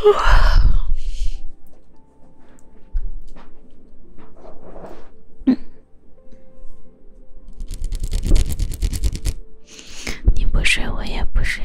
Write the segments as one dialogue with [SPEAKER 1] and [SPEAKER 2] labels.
[SPEAKER 1] 你不睡，我也不睡。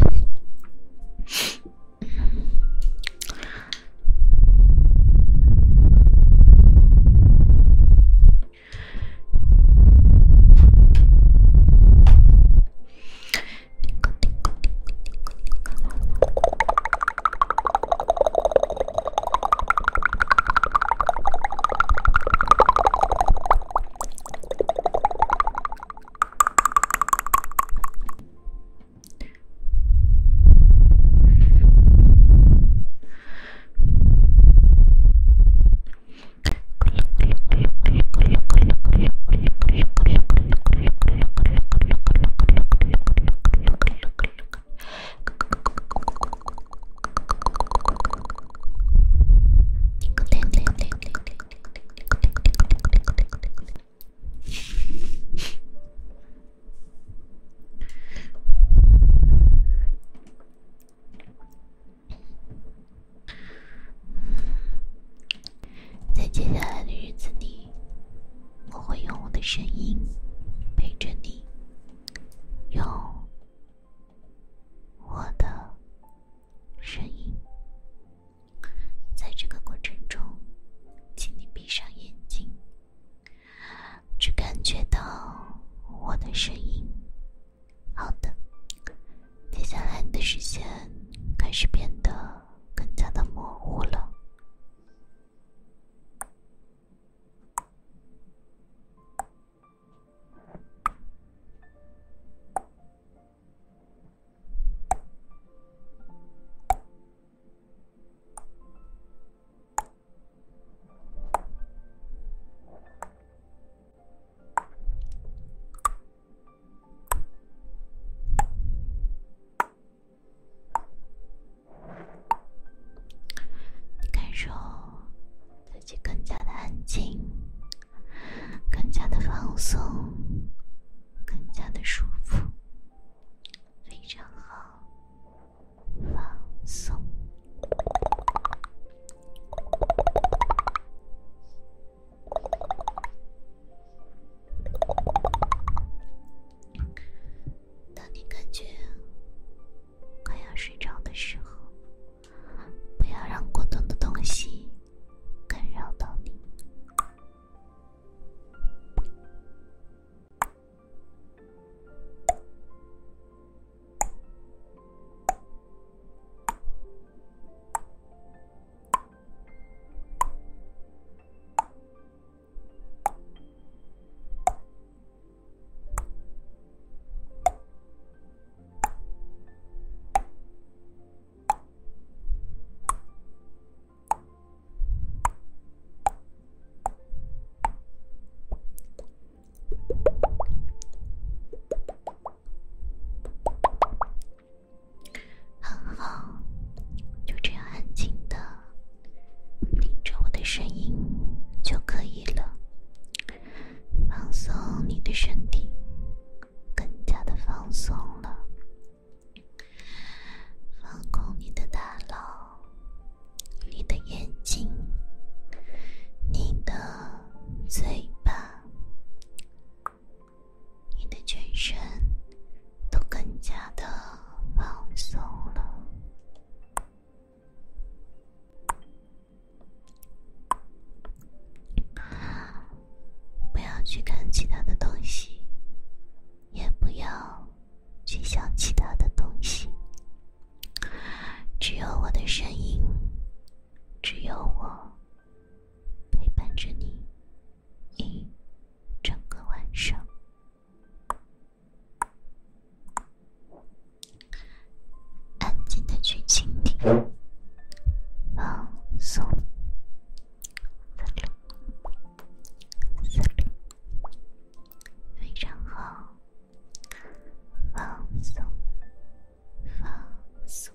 [SPEAKER 1] 在接下来的日子里，我会用我的声音陪着你，用我的声音。在这个过程中，请你闭上眼睛，只感觉到我的声音。好的，接下来你的视线开始变得更加的模糊了。感受自己更加的安静，更加的放松，更加的舒服，非常好，放松。当你感觉快要睡着的时候，不要让过多的东西干扰到你。很好，就这样安静的听着我的声音就可以了。放松你的身体，更加的放松了。放空你的大脑，你的眼睛，你的嘴巴，你的全身都更加的放松了。不要去看其他的东西，也不要去想其他的东西，只有我的声音，只有我陪伴着你一整个晚上。安静的去倾听，放松，非常好，放松，放松。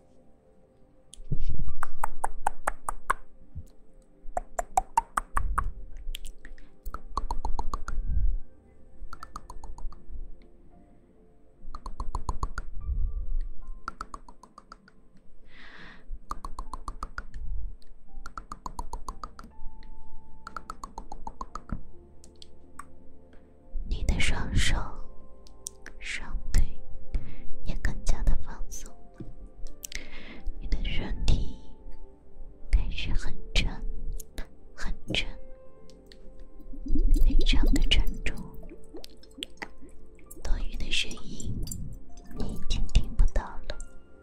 [SPEAKER 1] 声音你已经听不到了。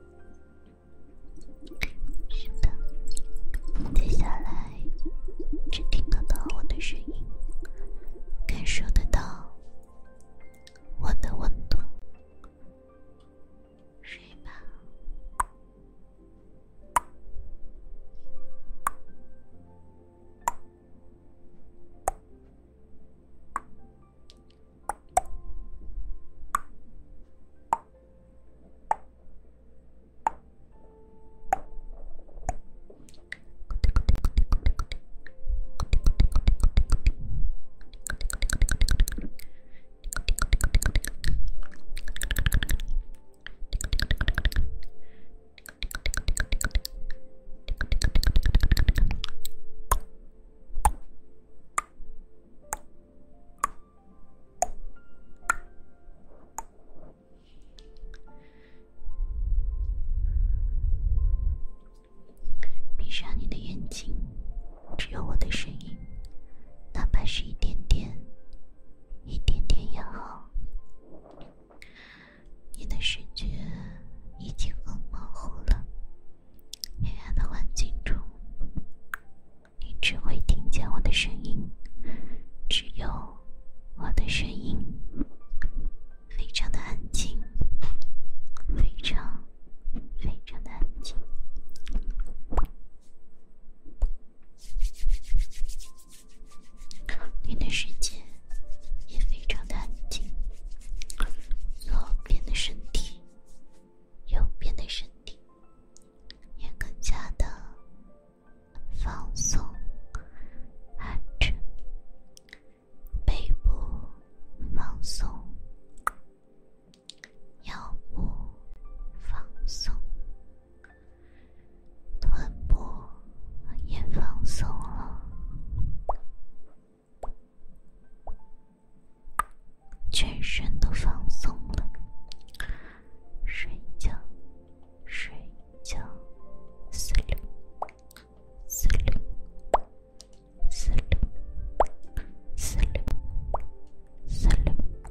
[SPEAKER 1] 是的，接下来只听得到我的声音，感受得到我的温度。睡吧。闭上你的眼睛，只有我的声音，哪怕是一点点，一点点也好。你的视觉已经很模糊了，黑暗的环境中，你只会听见我的声音，只有我的声音，非常的安静，非常非常的安静。你的世界也非常的安静，左边的身体，右边的身体也更加的放松安沉，背部放松，腰部放松，臀部也放松了，全身都放松了。睡觉，睡觉，死了，死了，死了，死了，死了。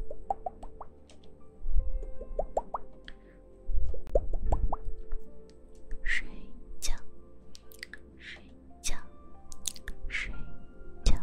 [SPEAKER 1] 睡觉，睡觉，睡觉。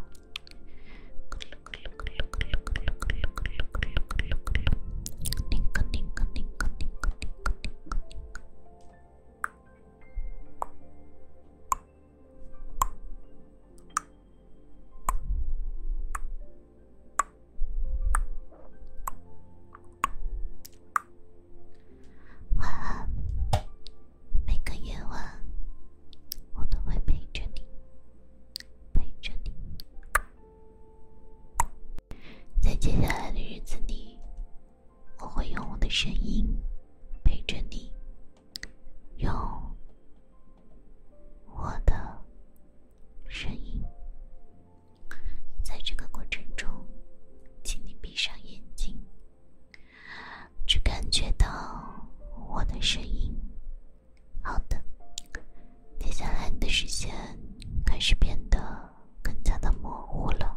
[SPEAKER 1] 晚安，每个夜晚我都会陪着你，陪着你。在接下来的日子里，我会用我的声音陪着你，用我的声音。在这个过程中，请你闭上眼睛，只感觉到我的声音。好的，接下来你的视线开始变得更加的模糊了。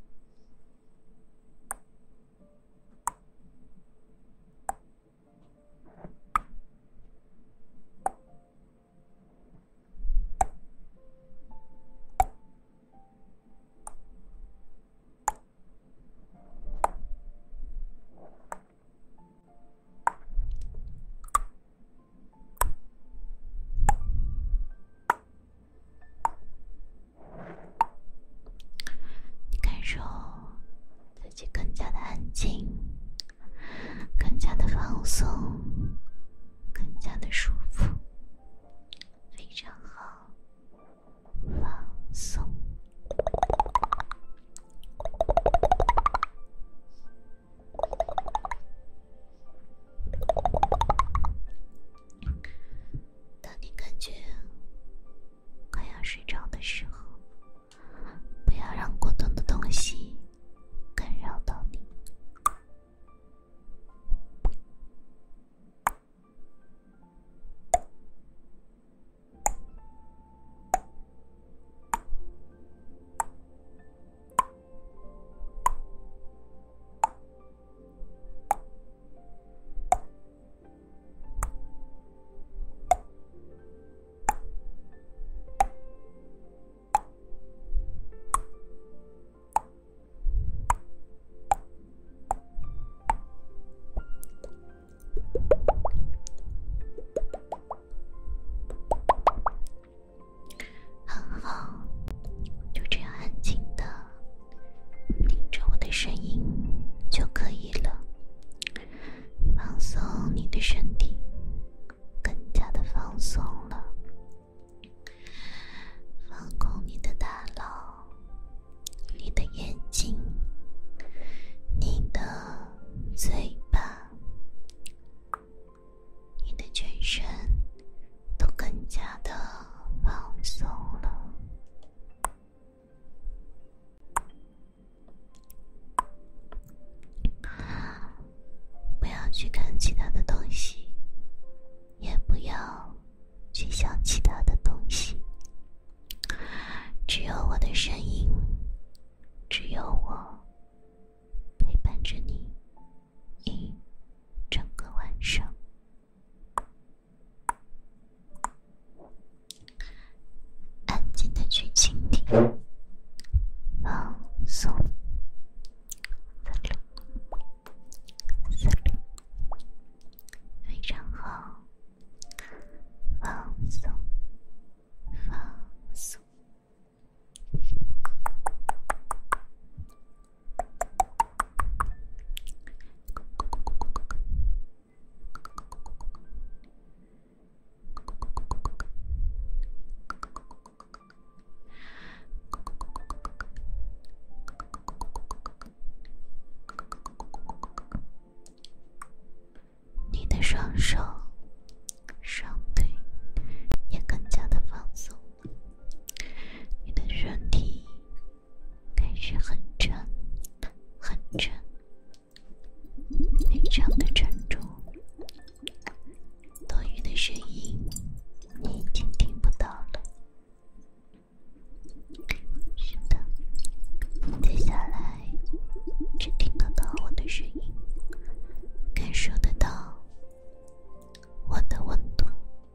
[SPEAKER 1] 你感受自己更加的安静，更加的放松，更加的舒服，非常好，放松。当你感觉快要睡着的时候，不要让过多的东西干扰到你。 去看其他的东西，也不要去想其他的东西，只有我的声音，只有我陪伴着你一整个晚上。安静的去倾听，放松，非常好，放松，放松。你的双手、双腿也更加的放松，你的身体开始很沉，很沉，非常的沉重。多余的声音你已经听不到了。是的，接下来只听得到我的声音，感受得到我的温度。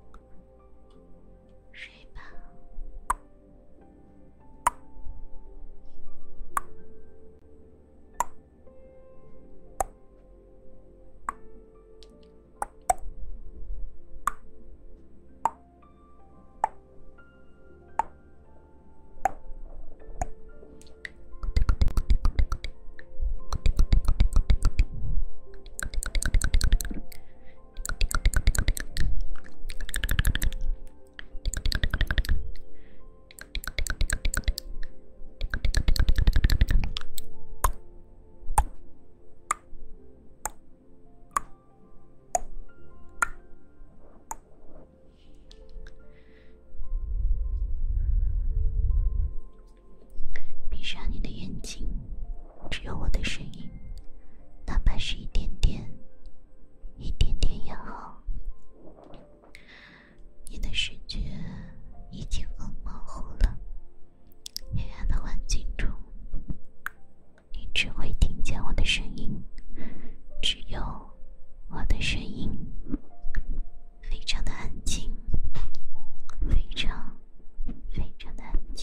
[SPEAKER 1] 睡吧。闭上你的眼睛，只有我的声音，哪怕是一点点，一点点也好。你的视觉已经很模糊了，黑暗的环境中，你只会听见我的声音，只有我的声音，非常的安静，非常非常的安静。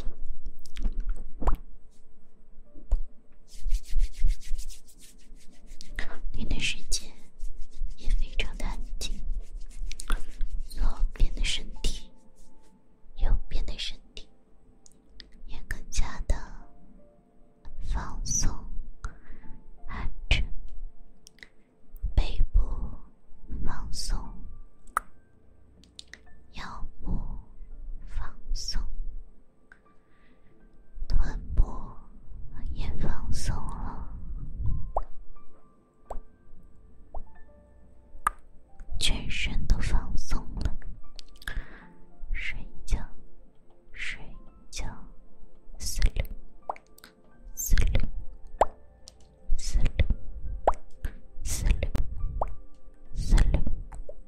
[SPEAKER 1] 你的世界也非常的安静，左边的身体，右边的身体也更加的放松安沉，背部放松，腰部放松，臀部也放松了，全身都放松了。睡觉，睡觉，嘶噜，嘶噜，嘶噜，嘶噜，嘶噜，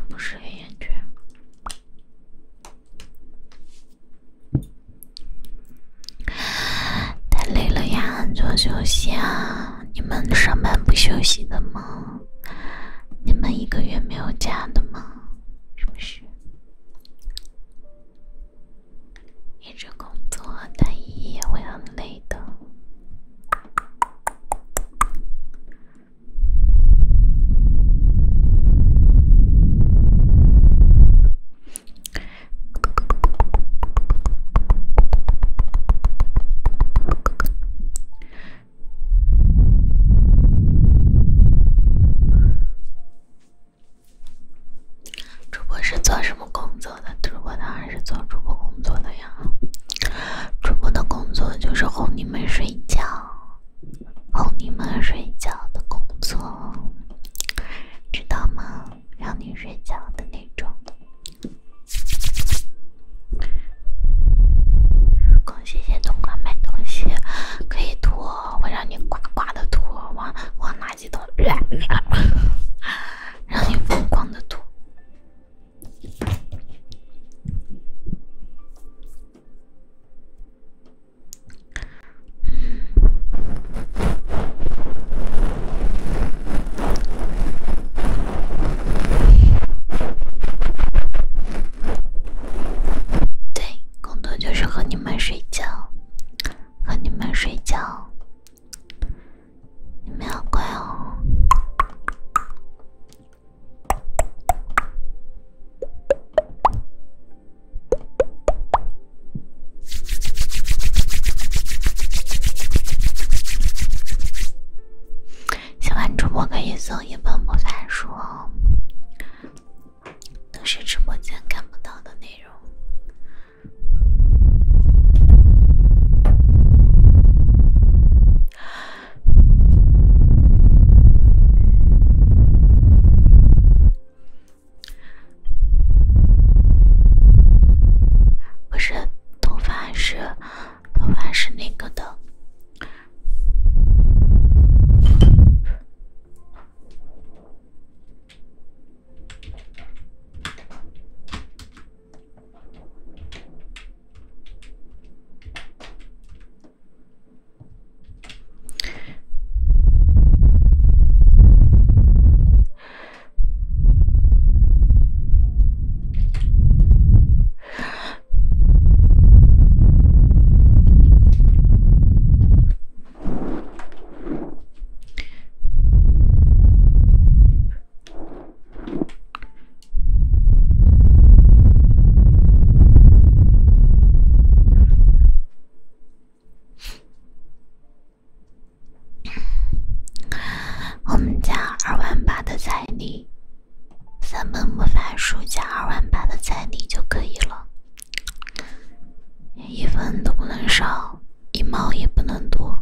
[SPEAKER 1] 不是黑眼圈。太累了呀，多休息啊！你们上班不休息的吗？你们1个月没有假的吗？是不是？一直工作，但也会很累的。主播是做什么工作的？主播当然是做主播工作的呀。主播的工作就是哄你们睡觉，哄你们睡觉的工作，知道吗？让你睡觉的那种。谢谢冬瓜买东西，可以吐，会让你呱呱的吐，往垃圾桶，让你疯狂的吐。对，工作就是和你们睡觉，和你们睡觉，你们要乖哦。喜欢主播可以送1本魔法书哦，都是直播间看不到的内容。不是，头发是那个的。我们家28000的彩礼，3本魔法书加28000的彩礼就可以了，1分都不能少，1毛也不能多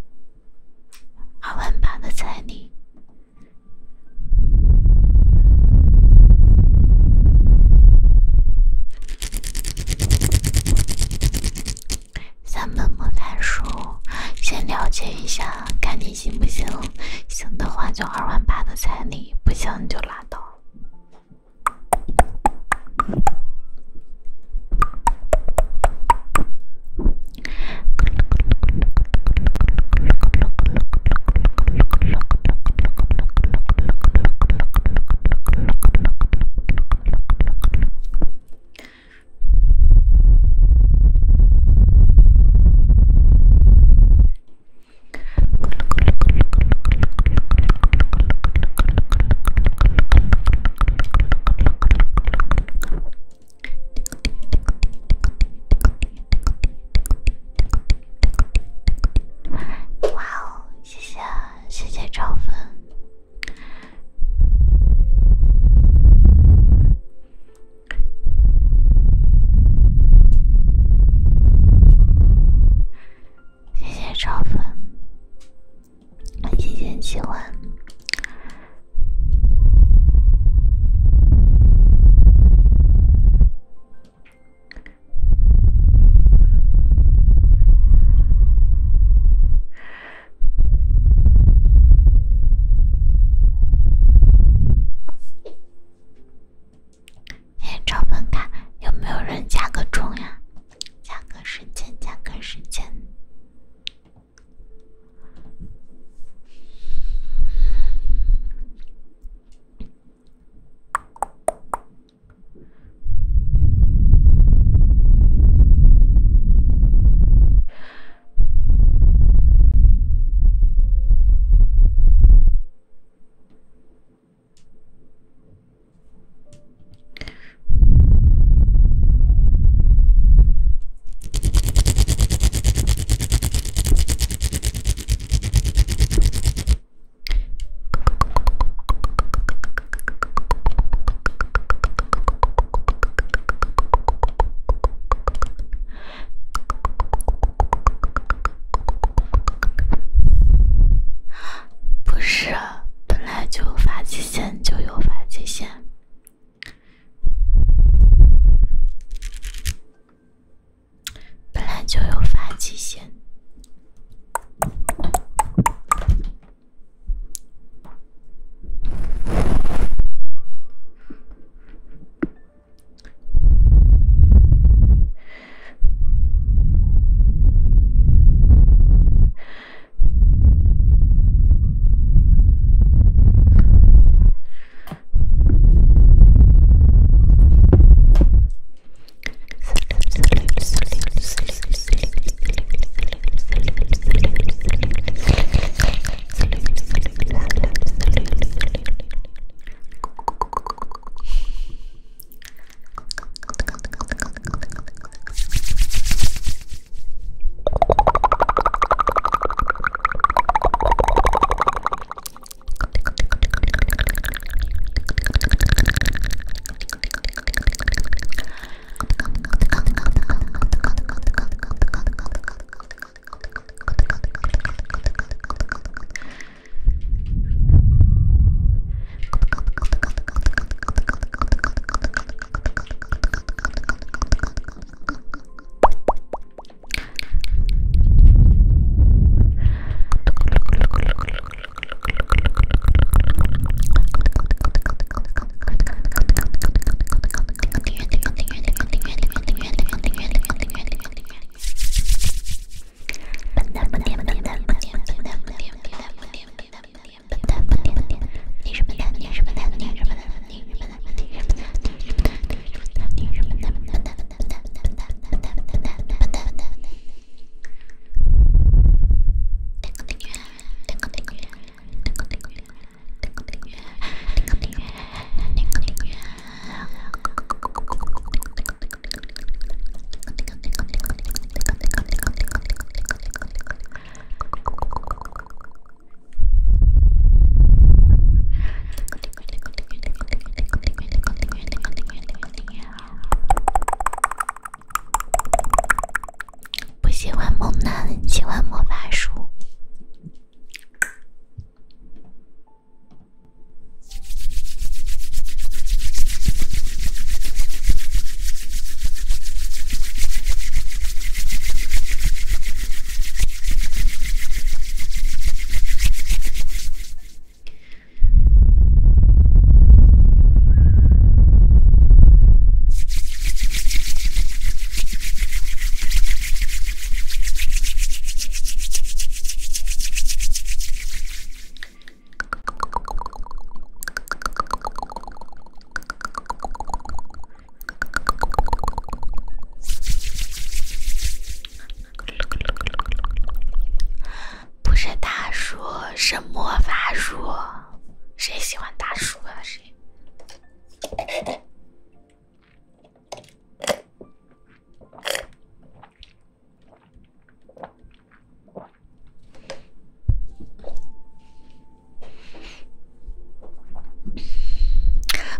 [SPEAKER 1] ，28000的彩礼。3本魔法书，先了解一下，看你行不行。行的话就28000的彩礼，不行就拉倒。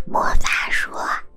[SPEAKER 1] 魔法书。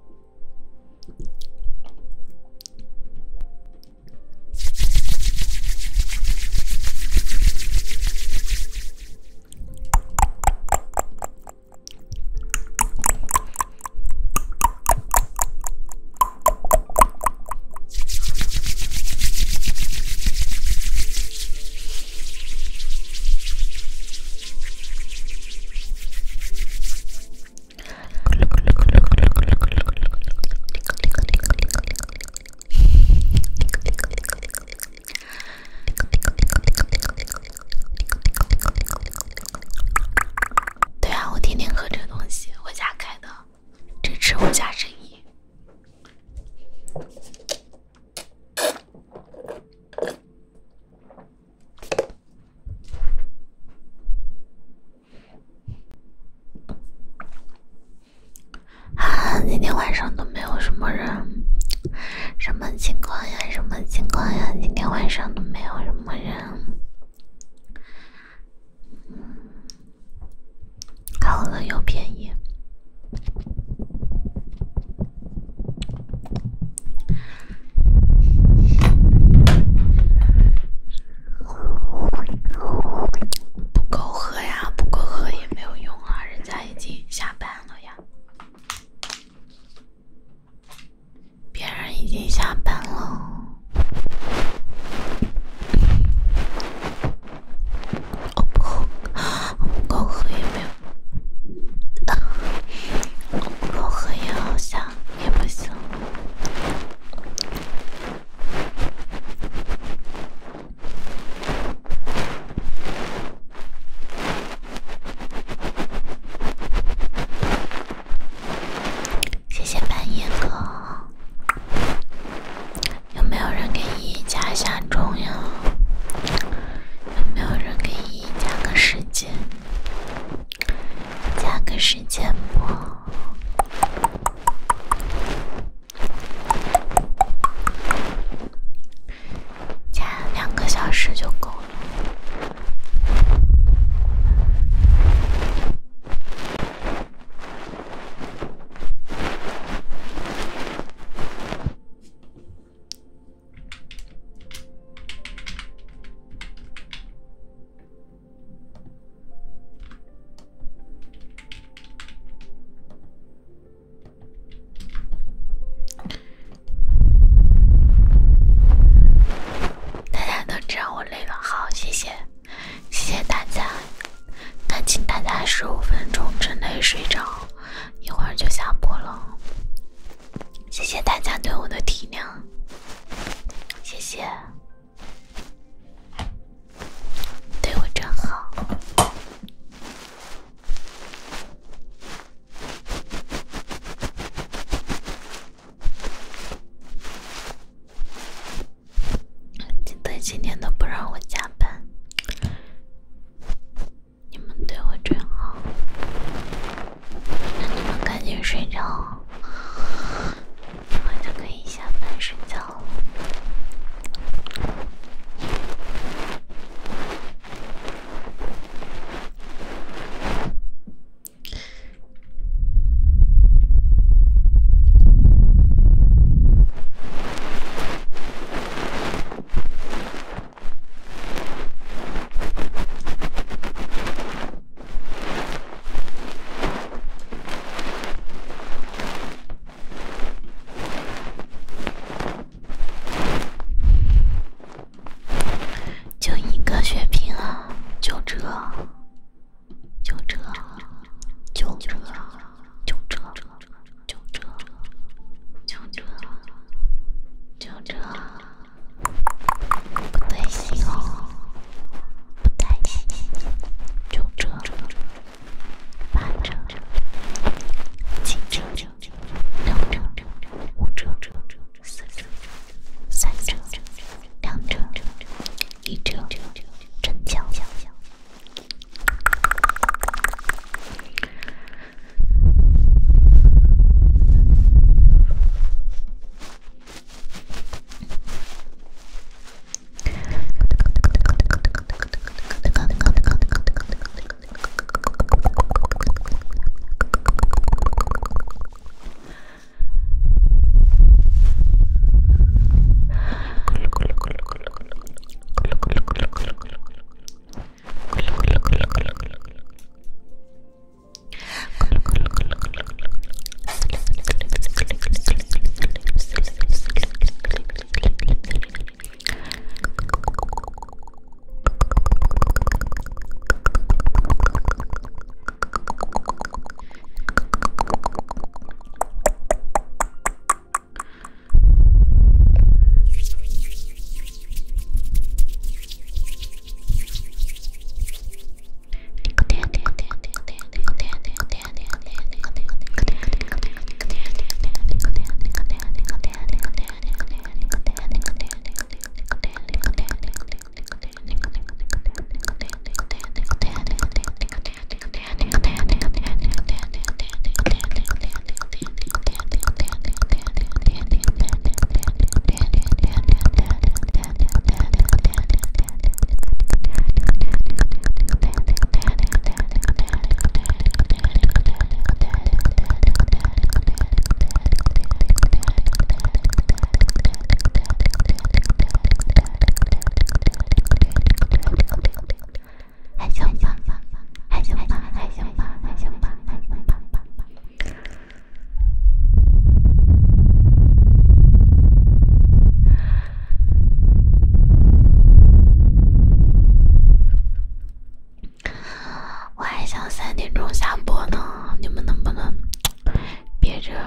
[SPEAKER 1] 对啊，我天天喝这个东西，我家开的，支持我家生意。啊，今天晚上都没有什么人，什么情况呀？什么情况呀？今天晚上都没有什么人。好了，又便宜。不够喝呀，不够喝也没有用啊，人家已经下班了呀。别人已经下班了。我不够喝也没有。我不够喝也好像也不行。谢谢半夜哥。有没有人给依依加一下钟呀？有没有人给依依加个时间？加个时间不？加2个小时就够了。大家都知道我累了，好，谢谢，谢谢大家。那请大家15分钟之内睡着，一会儿就下播了。谢谢大家对我的体谅，谢谢，对我真好。对，今天都不让我加班，你们对我真好。那你们赶紧睡觉，我就可以下班睡觉了。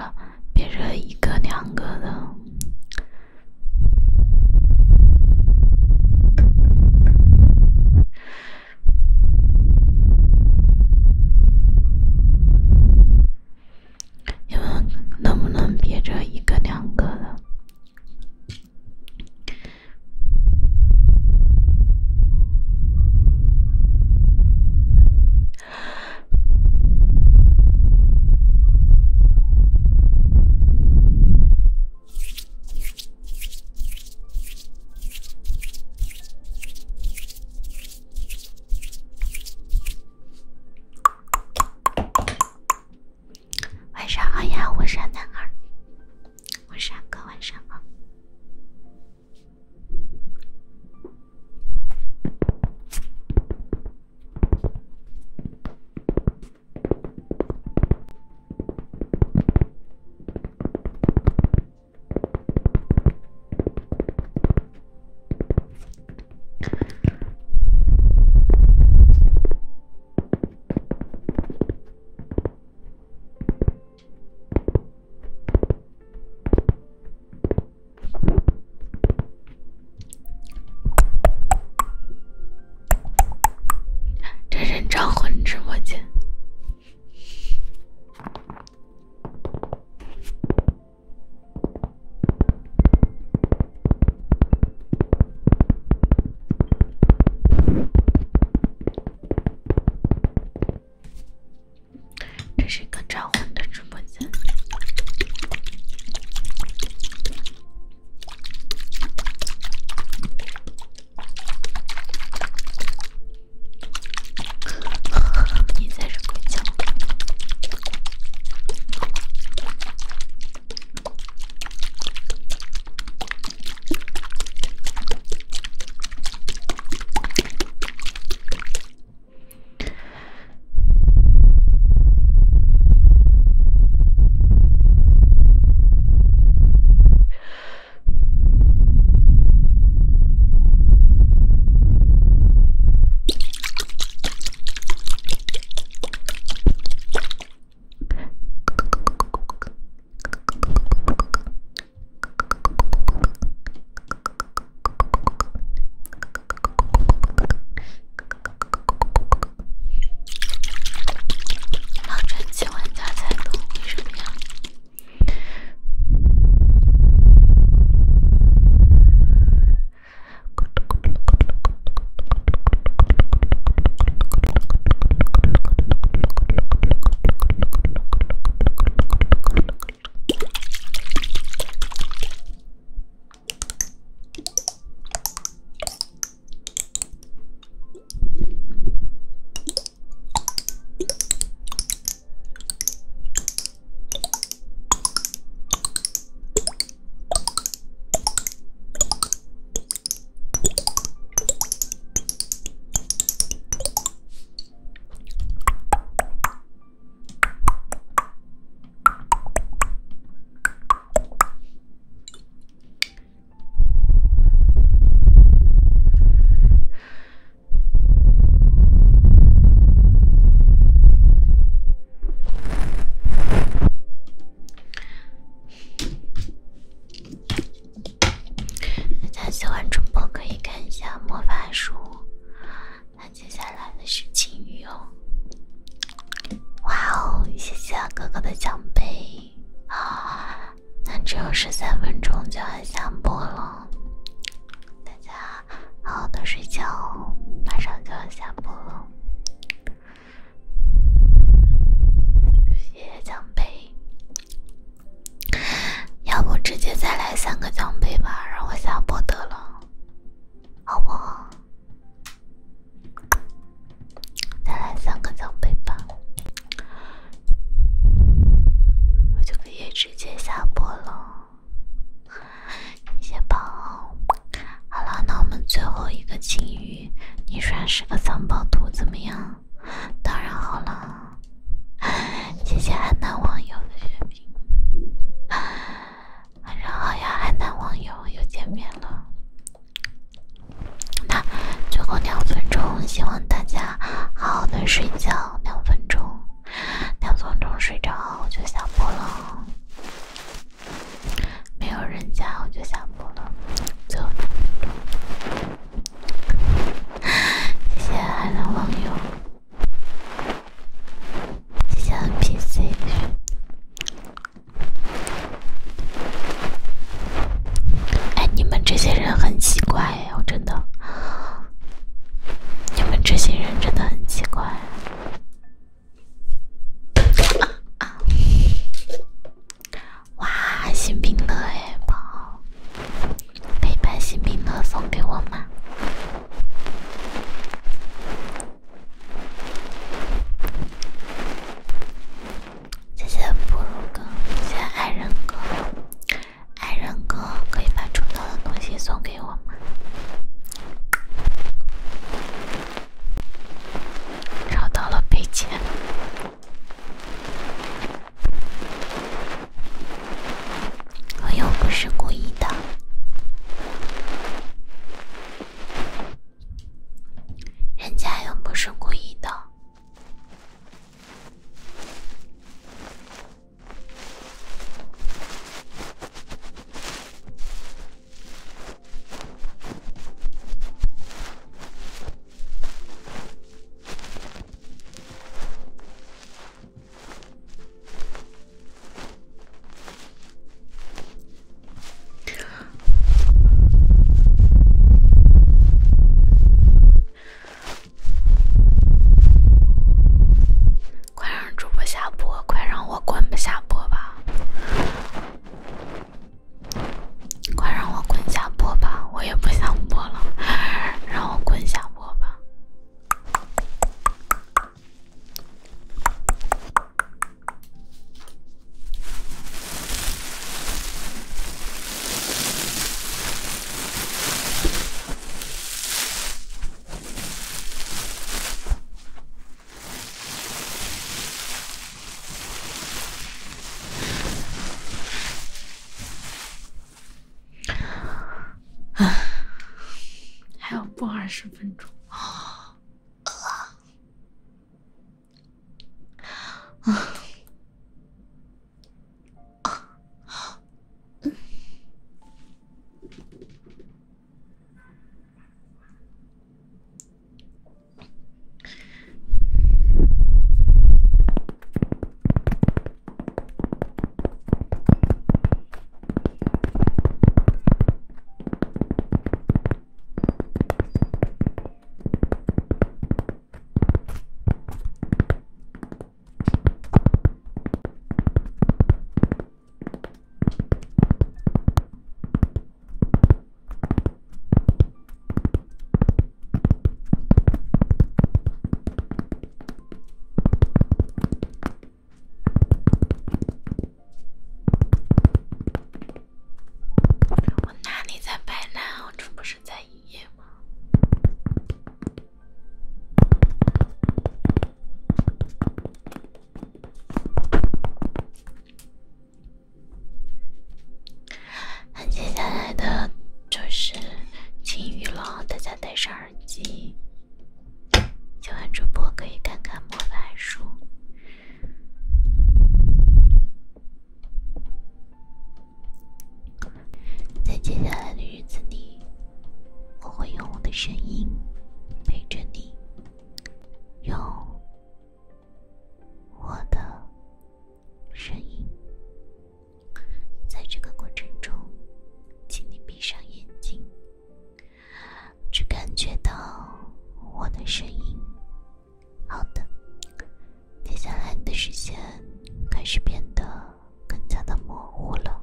[SPEAKER 1] 着一个两个的。你们能不能别着一个两个的？晚上好呀，我是男儿，我是阿哥，晚上好。这是招魂直播间。这是一个招魂的直播间。你在这鬼叫？老传奇玩家才懂，为什么呀？大家喜欢主播可以看一下魔法书，那接下来的是金鱼哦。哇哦，谢谢哥哥的奖杯啊！那只有13分钟就要下播了，大家好好的睡觉哦，马上就要下播了。谢谢奖杯，要不直接再来3个奖杯吧，让我下播得了，好不好？再来3个奖杯吧，我就可以直接下播了。谢谢宝。好了，那我们最后一个金鱼，你算是个藏宝图怎么样？当然好了，谢谢海南网友的血瓶。晚上好呀，海南网友，又见面了。那最后2分钟，希望大家好好的睡觉。2分钟，2分钟睡着我就下播了。 20分钟。我哪里在摆烂？我这不是在营业吗？那接下来的就是晴雨了，大家戴上耳机。喜欢主播可以看看魔法书。在接下来的日子里，我会用我的声音陪着你，用我的声音。在这个过程中，请你闭上眼睛，只感觉到我的声音。好的，接下来你的视线开始变得更加的模糊了。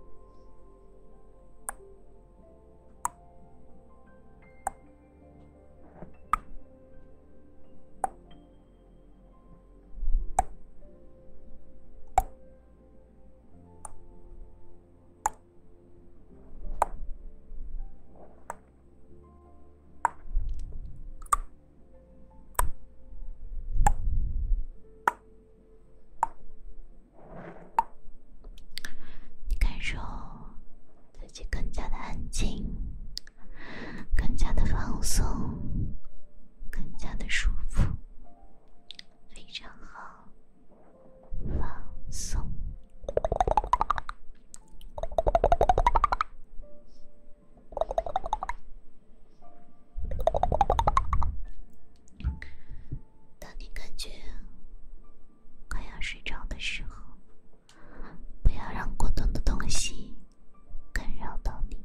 [SPEAKER 1] 你感受自己更加的安静，更加的放松，更加的舒服，非常好，放松。当你感觉快要睡着的时候，不要让过多的东西干扰到你。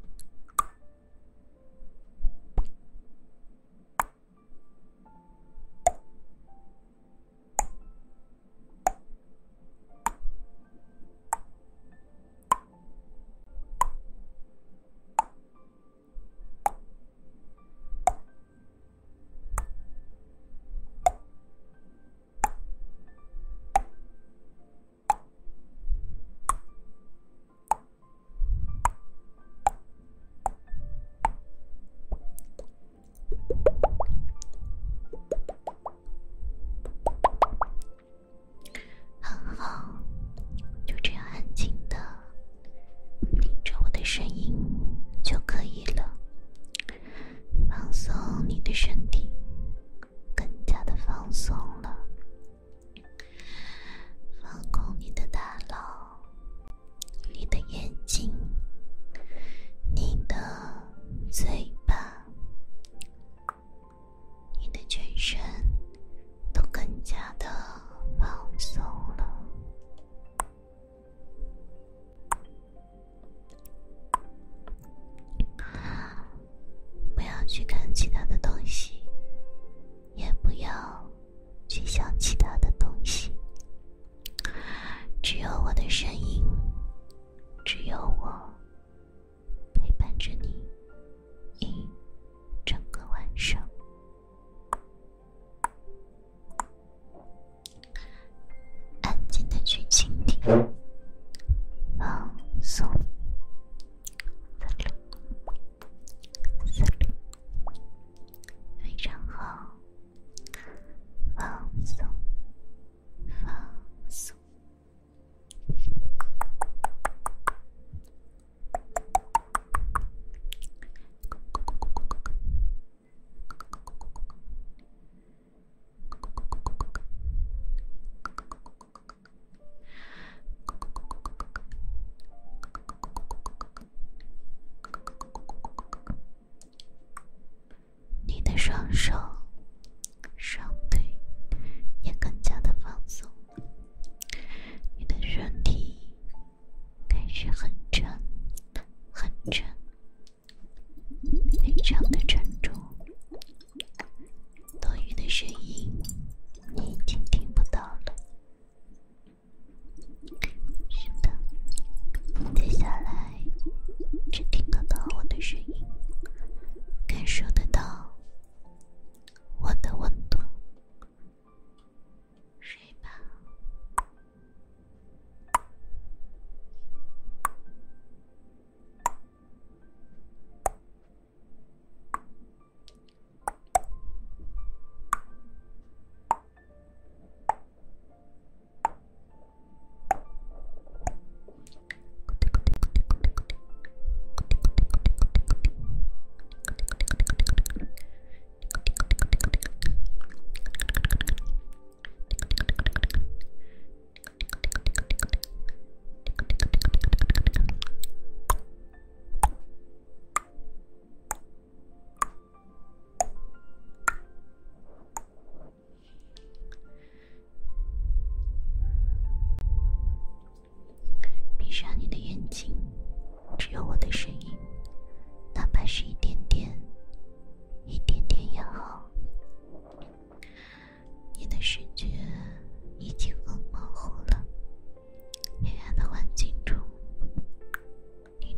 [SPEAKER 1] 很好，就这样安静的听着我的声音就可以了。放松你的身体，更加的放松了。放空你的大脑，你的眼睛，你的嘴巴，你的全身都更加的放松了。不要去看其他的东西，也不要去想其他的东西，只有我的声音，只有我陪伴着你一整个晚上。安静的去倾听，放松，非常好，放松，放松。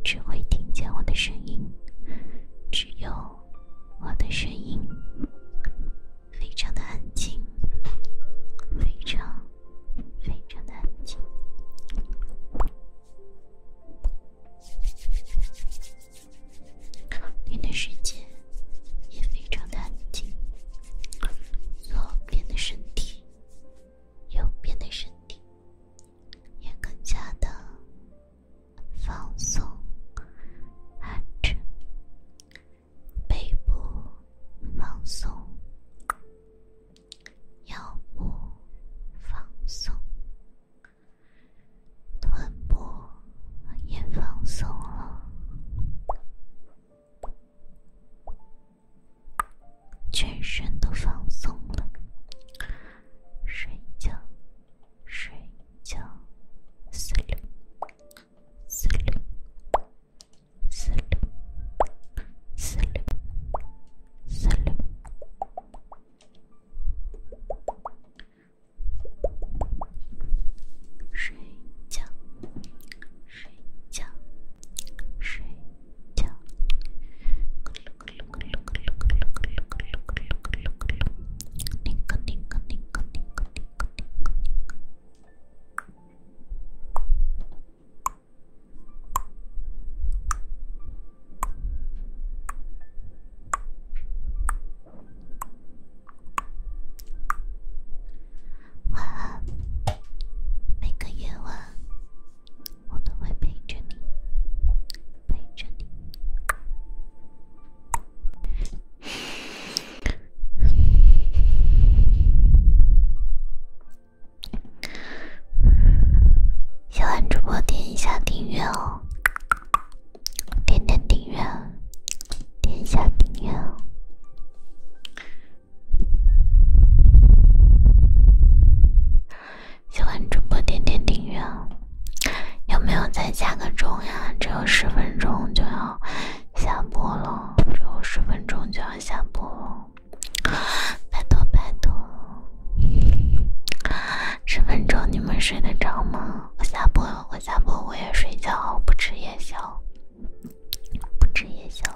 [SPEAKER 1] 只会听见我的声音，只有我的声音，非常的安静，非常非常的安静。你的世界也非常的安静，左边的身体，右边的身体也更加的放松，安着，背部放松，腰部放松，臀部也放松了，全身都放松了。睡觉，睡觉，嘶噜，嘶噜，嘶噜，嘶噜，嘶噜。睡觉，睡觉，睡觉。晚安，每个夜晚我都会陪着你，陪着你。喜欢主播点一下订阅哦，点订阅，点一下订阅哦。喜欢主播点订阅哦。有没有再加个钟呀？只有10分钟就要下播了，只有10分钟就要下播了，拜托拜托！10分钟你们睡得着吗？我下播我也睡觉，不吃夜宵，不吃夜宵。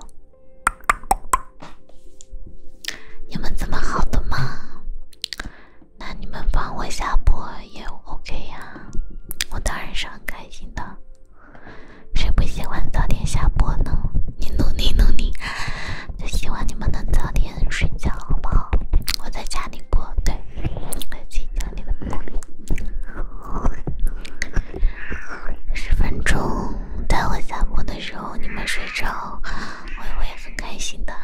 [SPEAKER 1] 你们这么好的吗？那你们帮我下播也 OK 呀，我当然是很开心的。谁不喜欢早点下播呢？你努力努力，就希望你们能早点睡觉，好不好？我在家里播，对，我记得你的播。10分钟，在我下播的时候你们睡着，我也很开心的。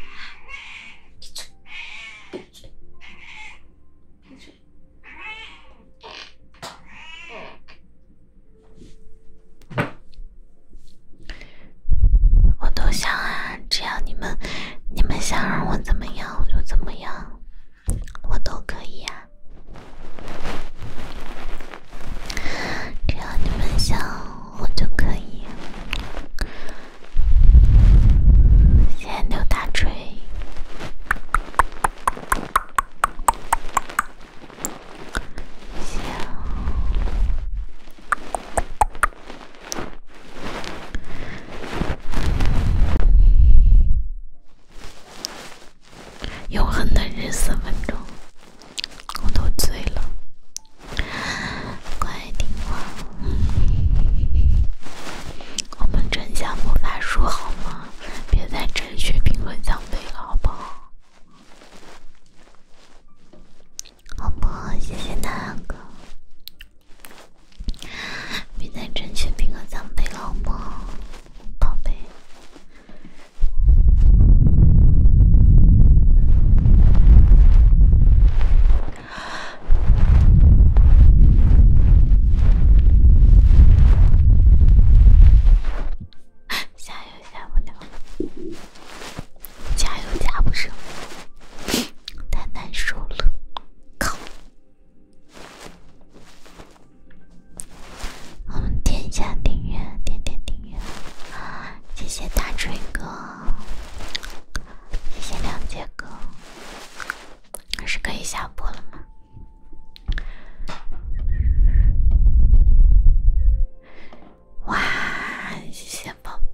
[SPEAKER 1] 我都想啊，只要你们想让我怎么样，我就怎么样，我都可以啊。只要你们想，我就可以。谢谢刘大锤。永恒的日4分钟，我都醉了。乖听话，我们真下魔法术好吗？别再争取评论奖杯了，好不好？好不好？谢谢大哥。别再争取评论奖杯了，好不好，宝贝？加油加不了，加油加不上，太难受了，靠！我们点一下订阅，点订阅，谢谢大锤哥，谢谢亮姐哥，是可以下播了吗？哇，谢谢宝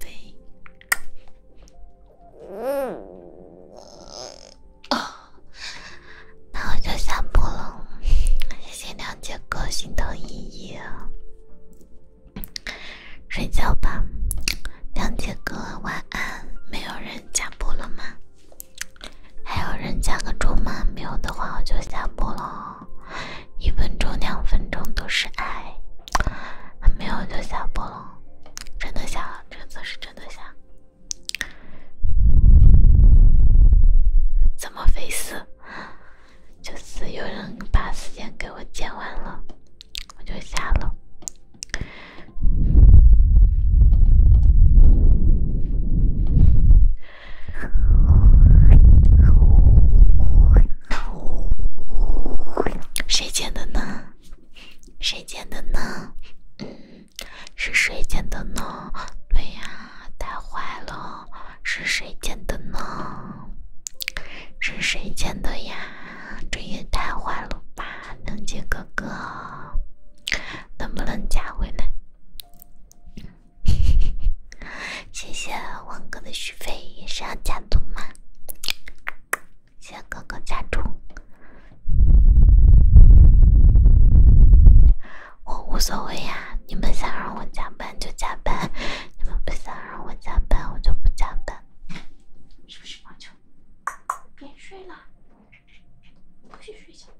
[SPEAKER 1] 睡觉吧，亮姐哥晚安。没有人加播了吗？还有人加个钟吗？没有的话我就下播了。1分钟、2分钟都是爱，没有就下播了。真的下了，这次是真的下。怎么飞死？就是有人把时间给我剪完了，我就下了。谁剪的呢？谁剪的呢？是谁剪的呢？对呀，太坏了！是谁剪的呢？是谁剪的呀？这也太坏了吧！能姐哥哥，能不能加回来？谢谢王哥的续费，也是要加图吗？谢谢哥哥加图。我无所谓呀，你们想让我加班就加班，你们不想让我加班我就不加班。是不是毛球？别睡了，不许睡觉。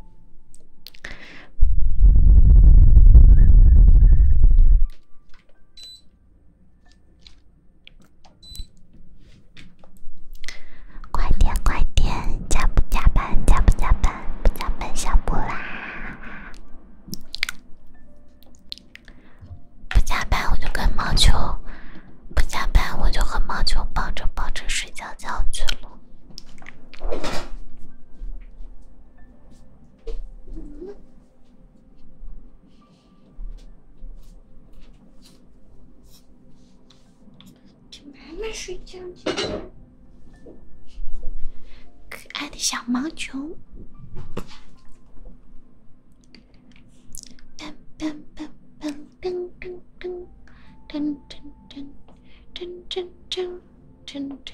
[SPEAKER 1] 快点快点，加不加班？加不加班？不加班下播啦！不加班我就跟毛球，不加班我就和毛球抱着抱着睡觉觉去了。去妈妈睡觉去。可爱的小毛球。噔噔噔噔噔噔噔噔噔噔噔噔噔噔。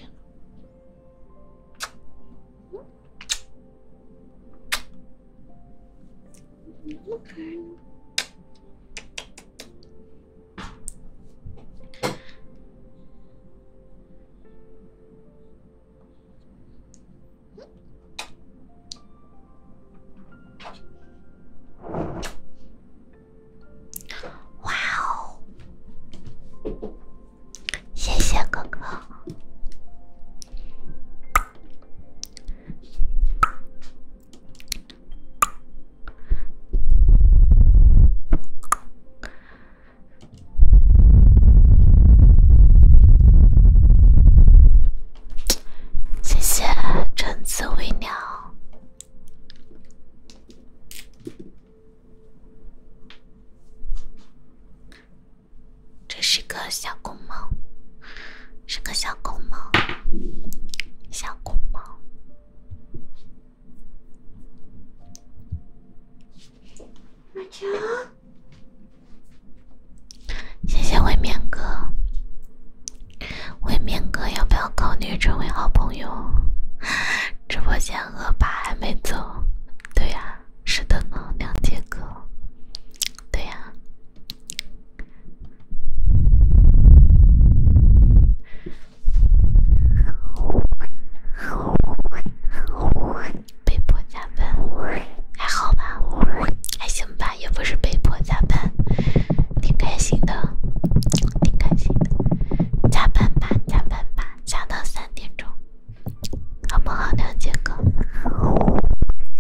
[SPEAKER 1] 哇哦！谢谢哥哥。谢谢橙子微鸟。这是个小公猫，是个小公猫，小公猫。马球，谢谢卫冕哥。卫冕哥要不要考虑成为好朋友？直播间恶霸还没走。对呀，是的呢，亮姐哥。对呀。被迫加班，还好吧，还行吧，也不是被迫加班，挺开心的，挺开心的。加班吧，加班吧，加到3点钟，好不好，亮姐哥？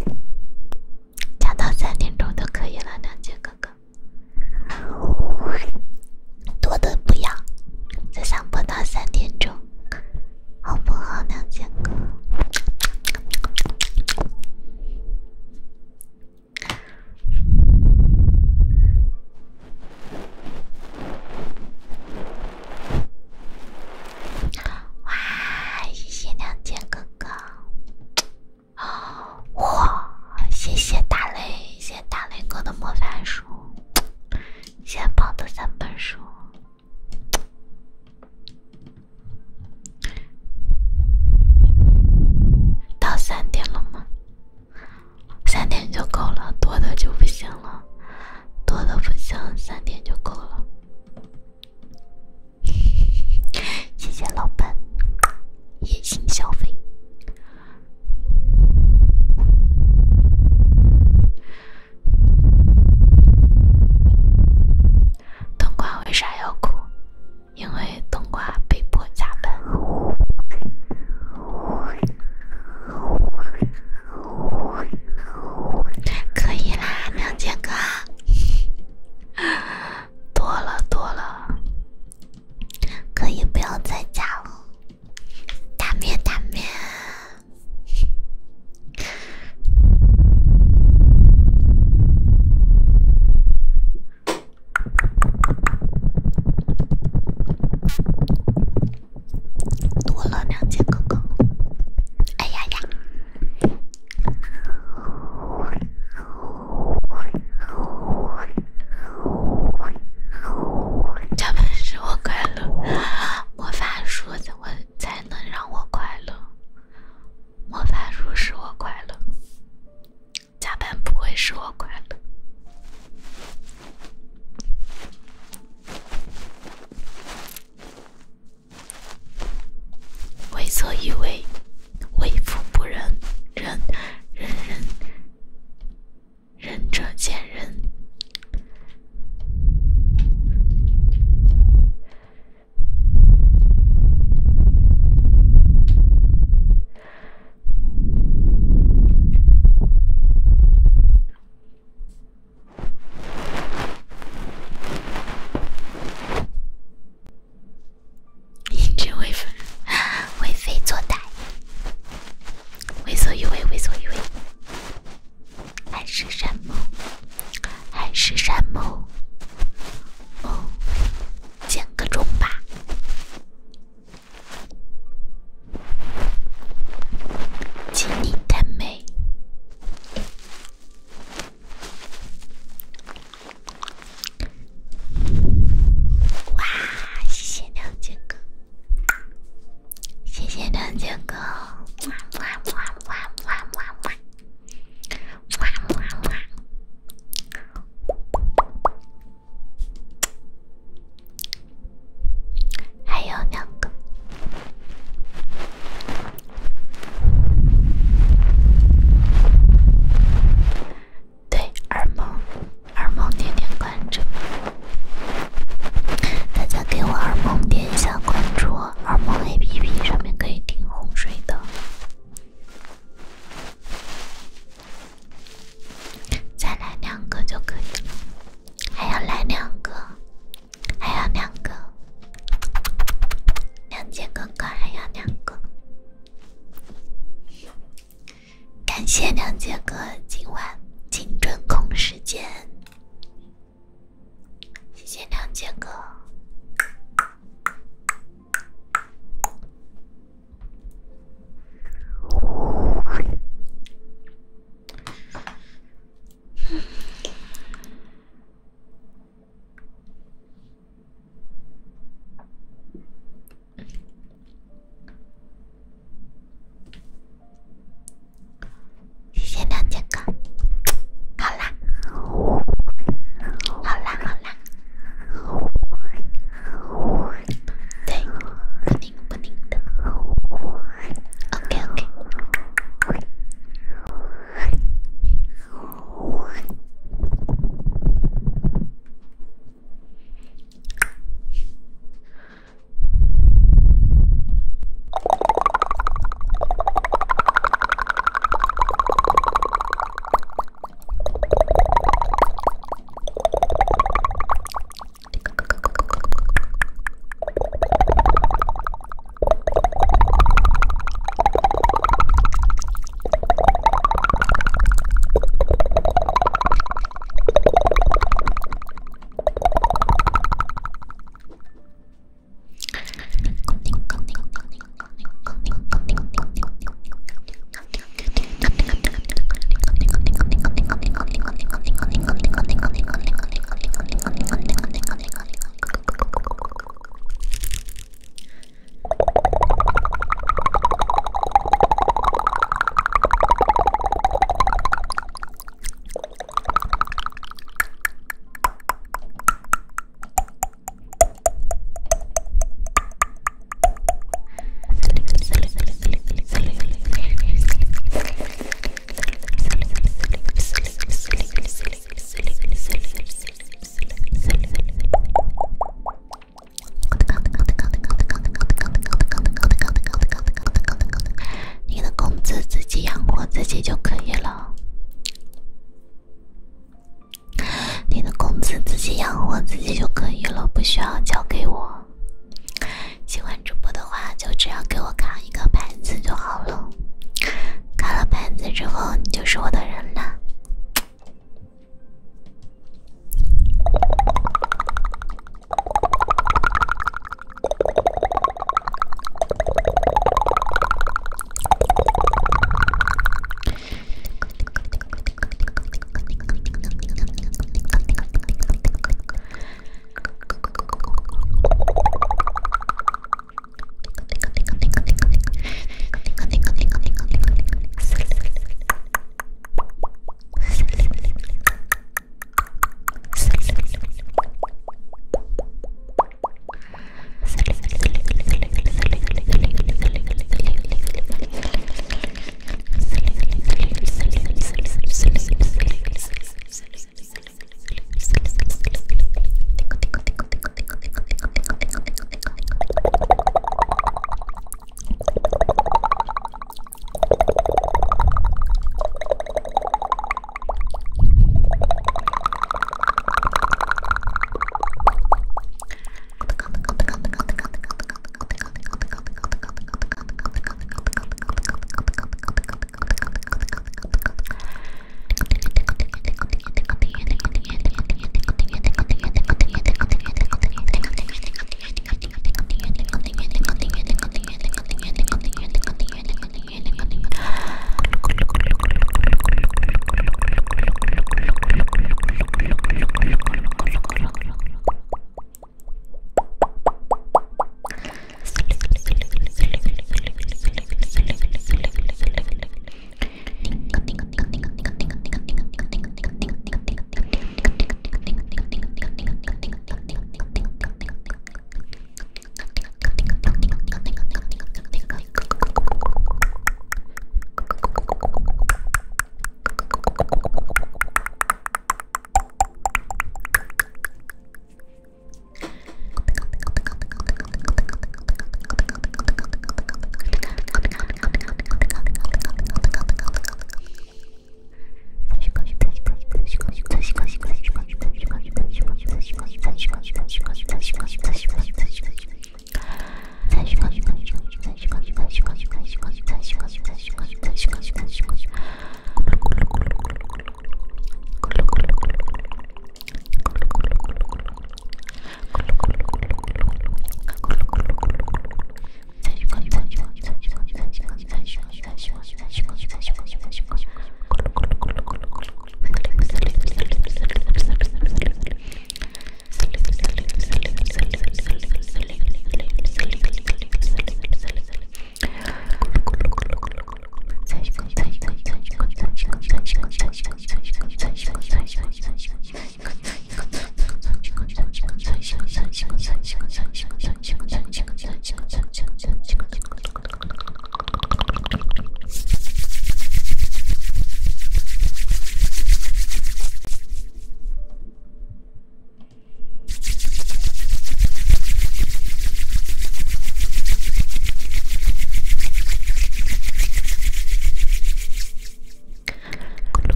[SPEAKER 1] 需要交给我。喜欢主播的话，就只要给我卡一个牌子就好了。卡了牌子之后，你就是我的人啦。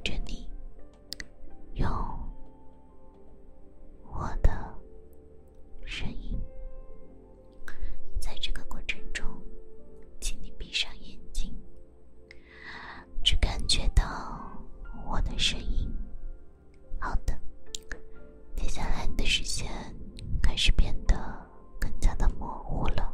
[SPEAKER 1] 着你，用我的声音。在这个过程中，请你闭上眼睛，只感觉到我的声音。好的，接下来你的视线开始变得更加的模糊了。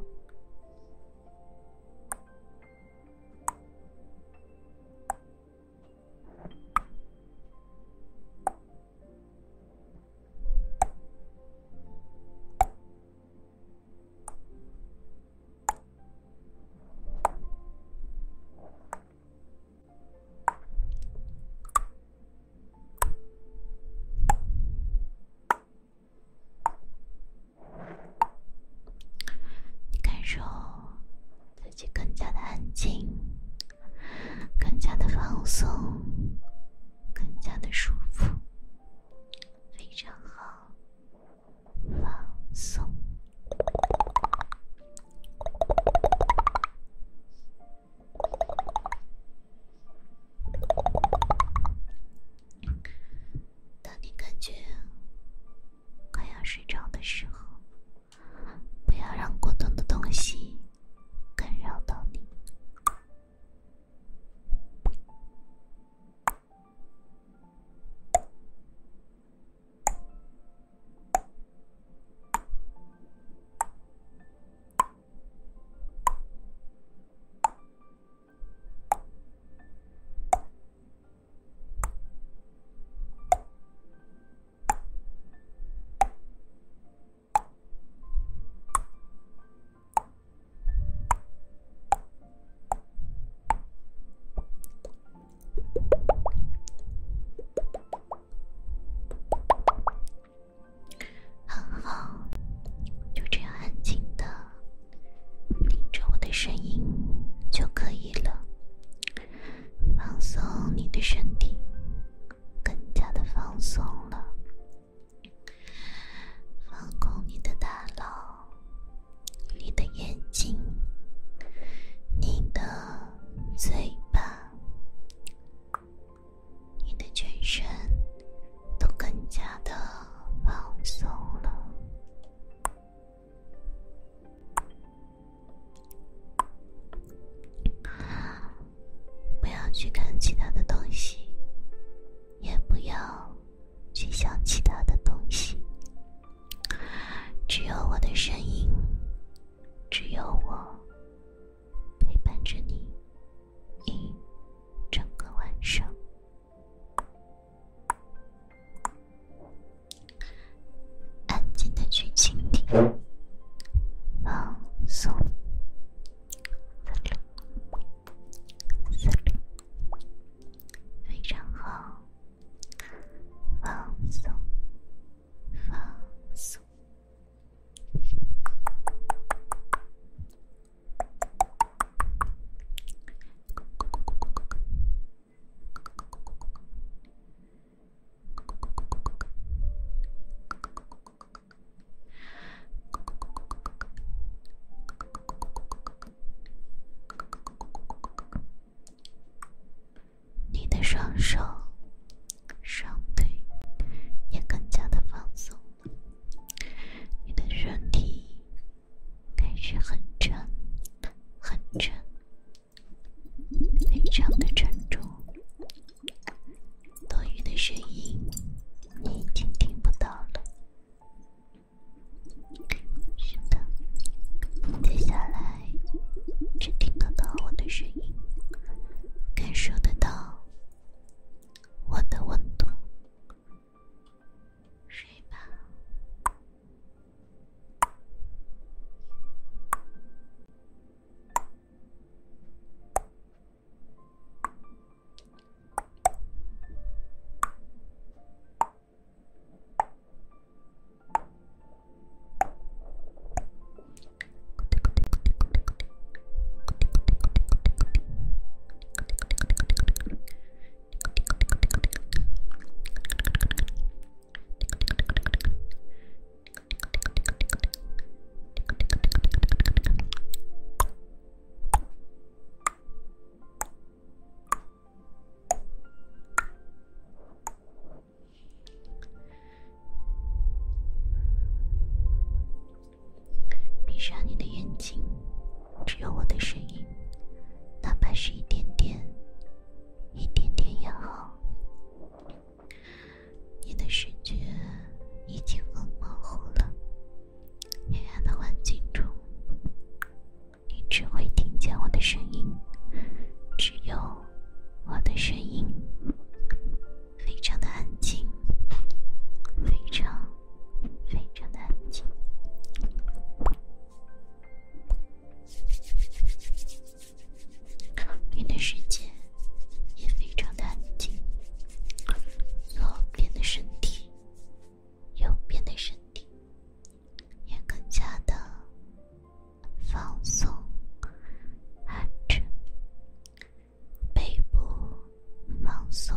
[SPEAKER 1] 松，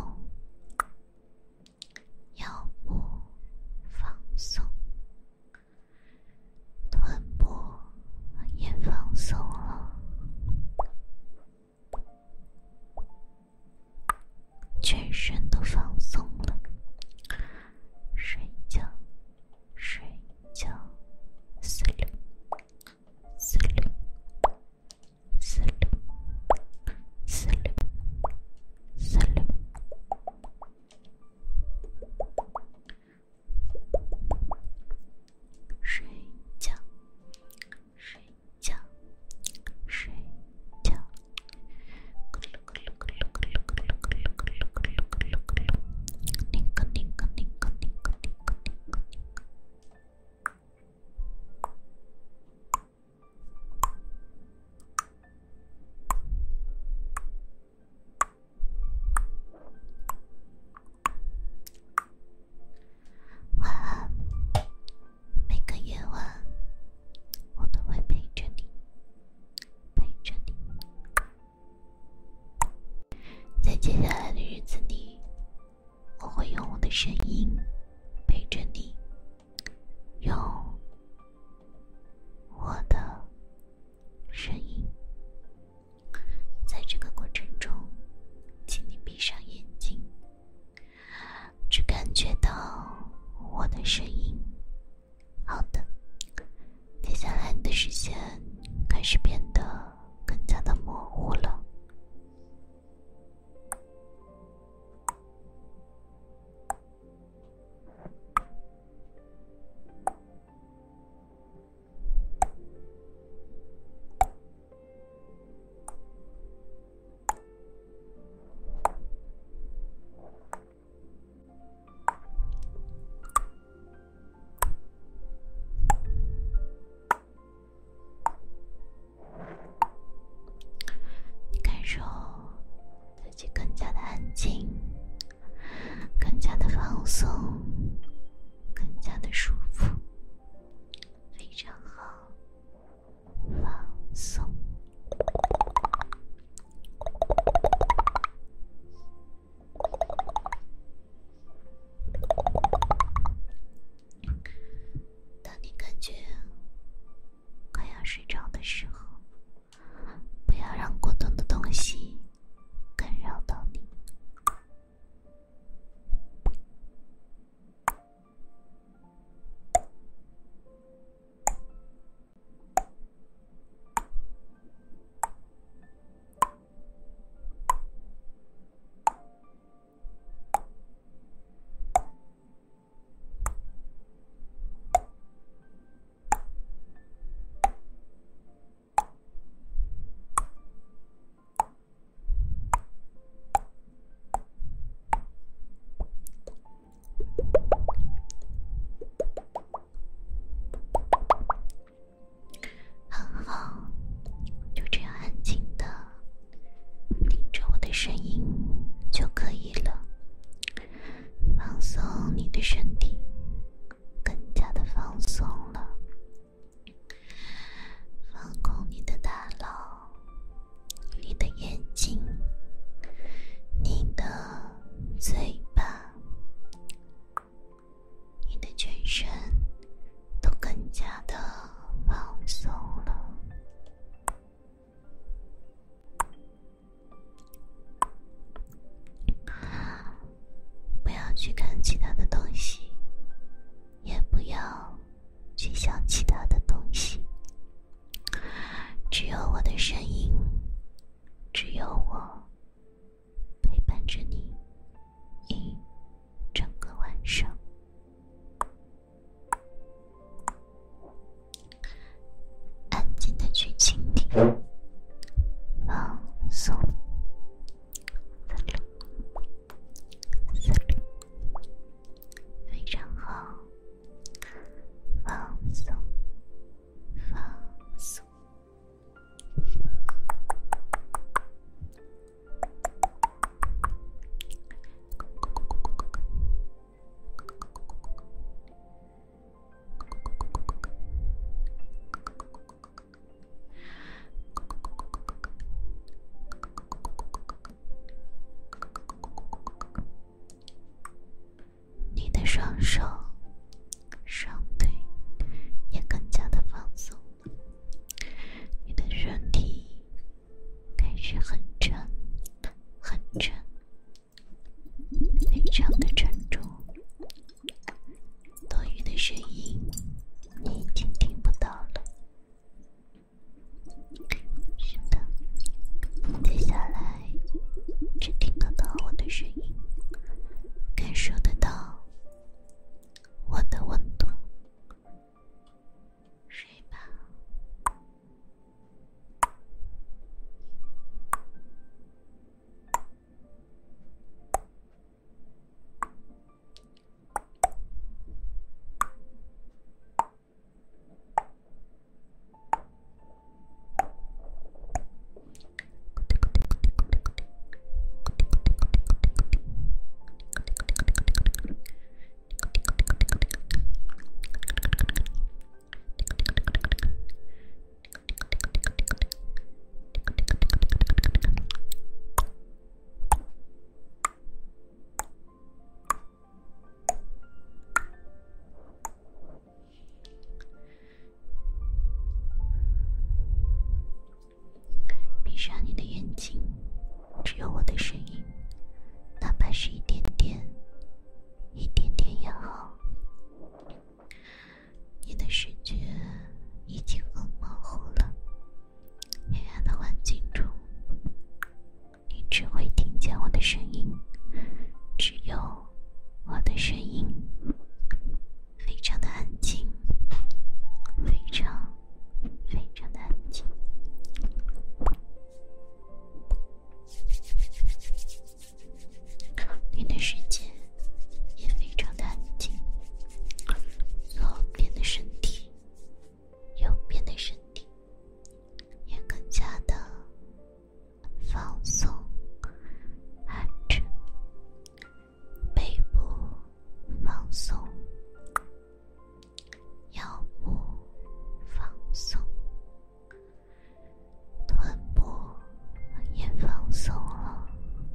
[SPEAKER 1] 腰部放松，臀部也放松了，全身都放松了。睡觉，睡觉，嘶溜，嘶溜，嘶溜，嘶溜，嘶溜。睡觉，睡觉，睡觉。咕噜咕噜咕噜咕噜咕噜咕噜咕噜咕噜咕噜咕噜。铃个铃个铃个铃个铃个铃个铃个。晚安，每个夜晚我都会陪着你，陪着你。在接下来的日子里，我会用我的声音陪着你，用我的声音。在这个过程中，请你闭上眼睛，只感觉到我的声音。好的，接下来你的视线开始变得更加的模糊了。你感受自己更加的安静，更加的放松，更加的舒服，非常好，放松。当你感觉快要睡着的时候，不要让过多的东西干扰到你。很好，就这样安静的听着我的声音就可以了。放松你的身体，更加的放松了。放空你的大脑，你的眼睛，你的嘴巴，你的全身都更加的放松了。不要去看其他的东西，也不要去想其他的东西，只有我的声音，只有我陪伴着你一整个晚上。安静的去倾听，放松，非常好，放松，放松。 松，腰部放松，臀部也放松了，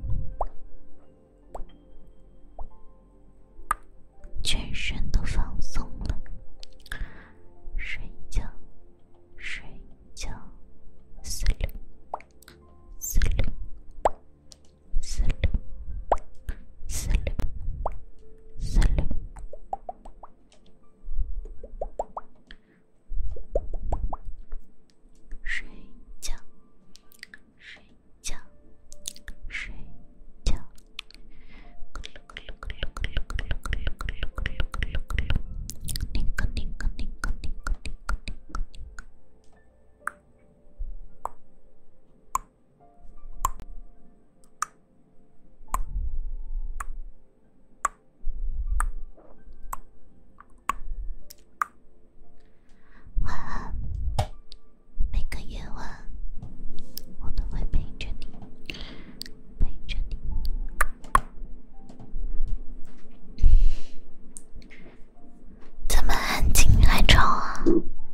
[SPEAKER 1] 全身都放松了。睡觉，睡觉，嘶溜，嘶溜，嘶溜，嘶溜，嘶溜。睡觉，睡觉，睡觉。咕噜咕噜咕噜咕噜咕噜咕噜咕噜咕噜咕噜咕噜。铃个铃个铃个铃个铃个铃个铃个。晚安，每个夜晚我都会陪着你，陪着你。怎么安静还吵啊？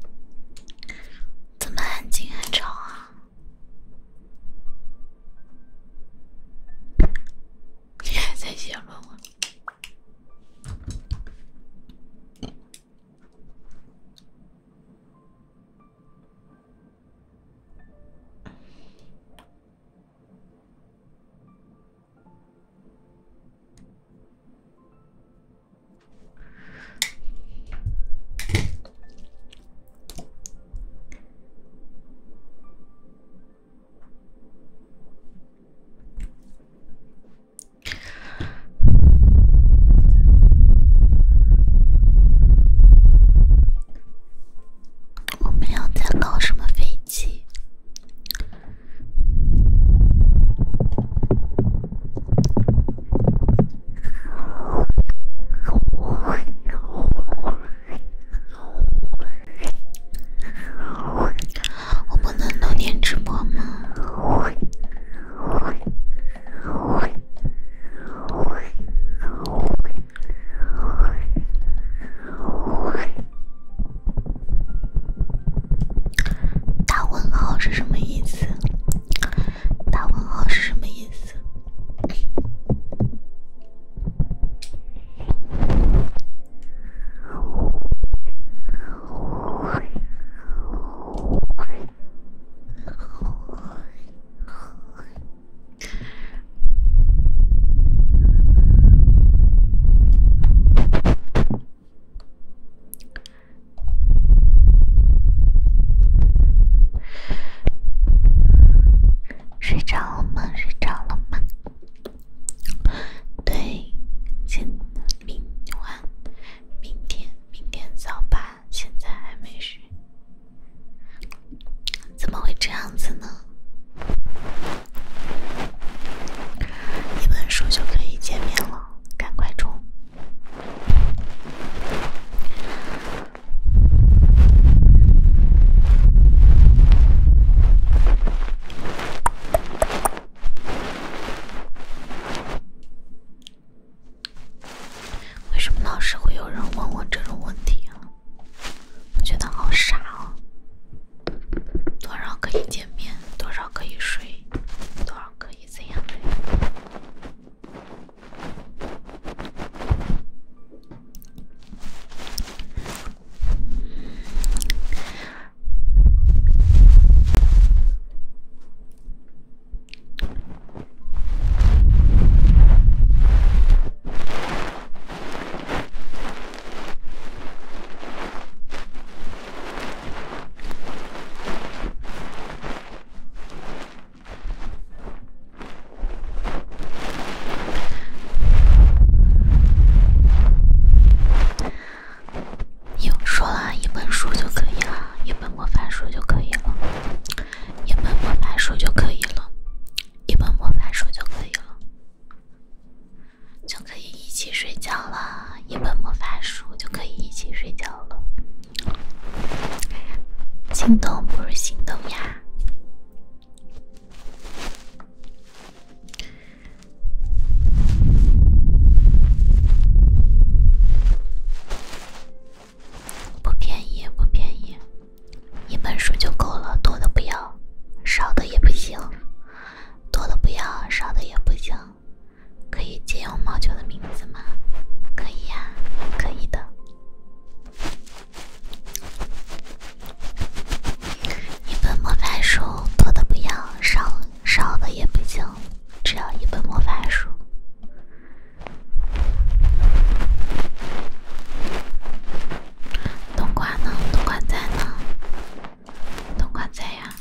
[SPEAKER 1] 怎么安静还吵啊？你还在写论文？我们要在搞什么飞机？我不能露脸直播吗？大问号是什么意思？大问号是什么意思？睡着了吗？睡着了吗？对，明天早8，现在还没睡，怎么会这样子呢？一本书就可以见面了，赶快冲！为什么老是会有人问我这种问题啊？我觉得好傻哦。多少可以见面，多少可以睡，多少可以怎样？有说了一本书就可以了，一本魔法书就可以了，一本魔法书就可以了，一本魔法书就可以了，就可以一起睡觉了。一本魔法书就可以一起睡觉了。心动不如行动呀！ 名字吗？可以呀，可以的。一本魔法书多的不要，少的也不行，只要一本魔法书。冬瓜呢？冬瓜在呢？冬瓜在呀。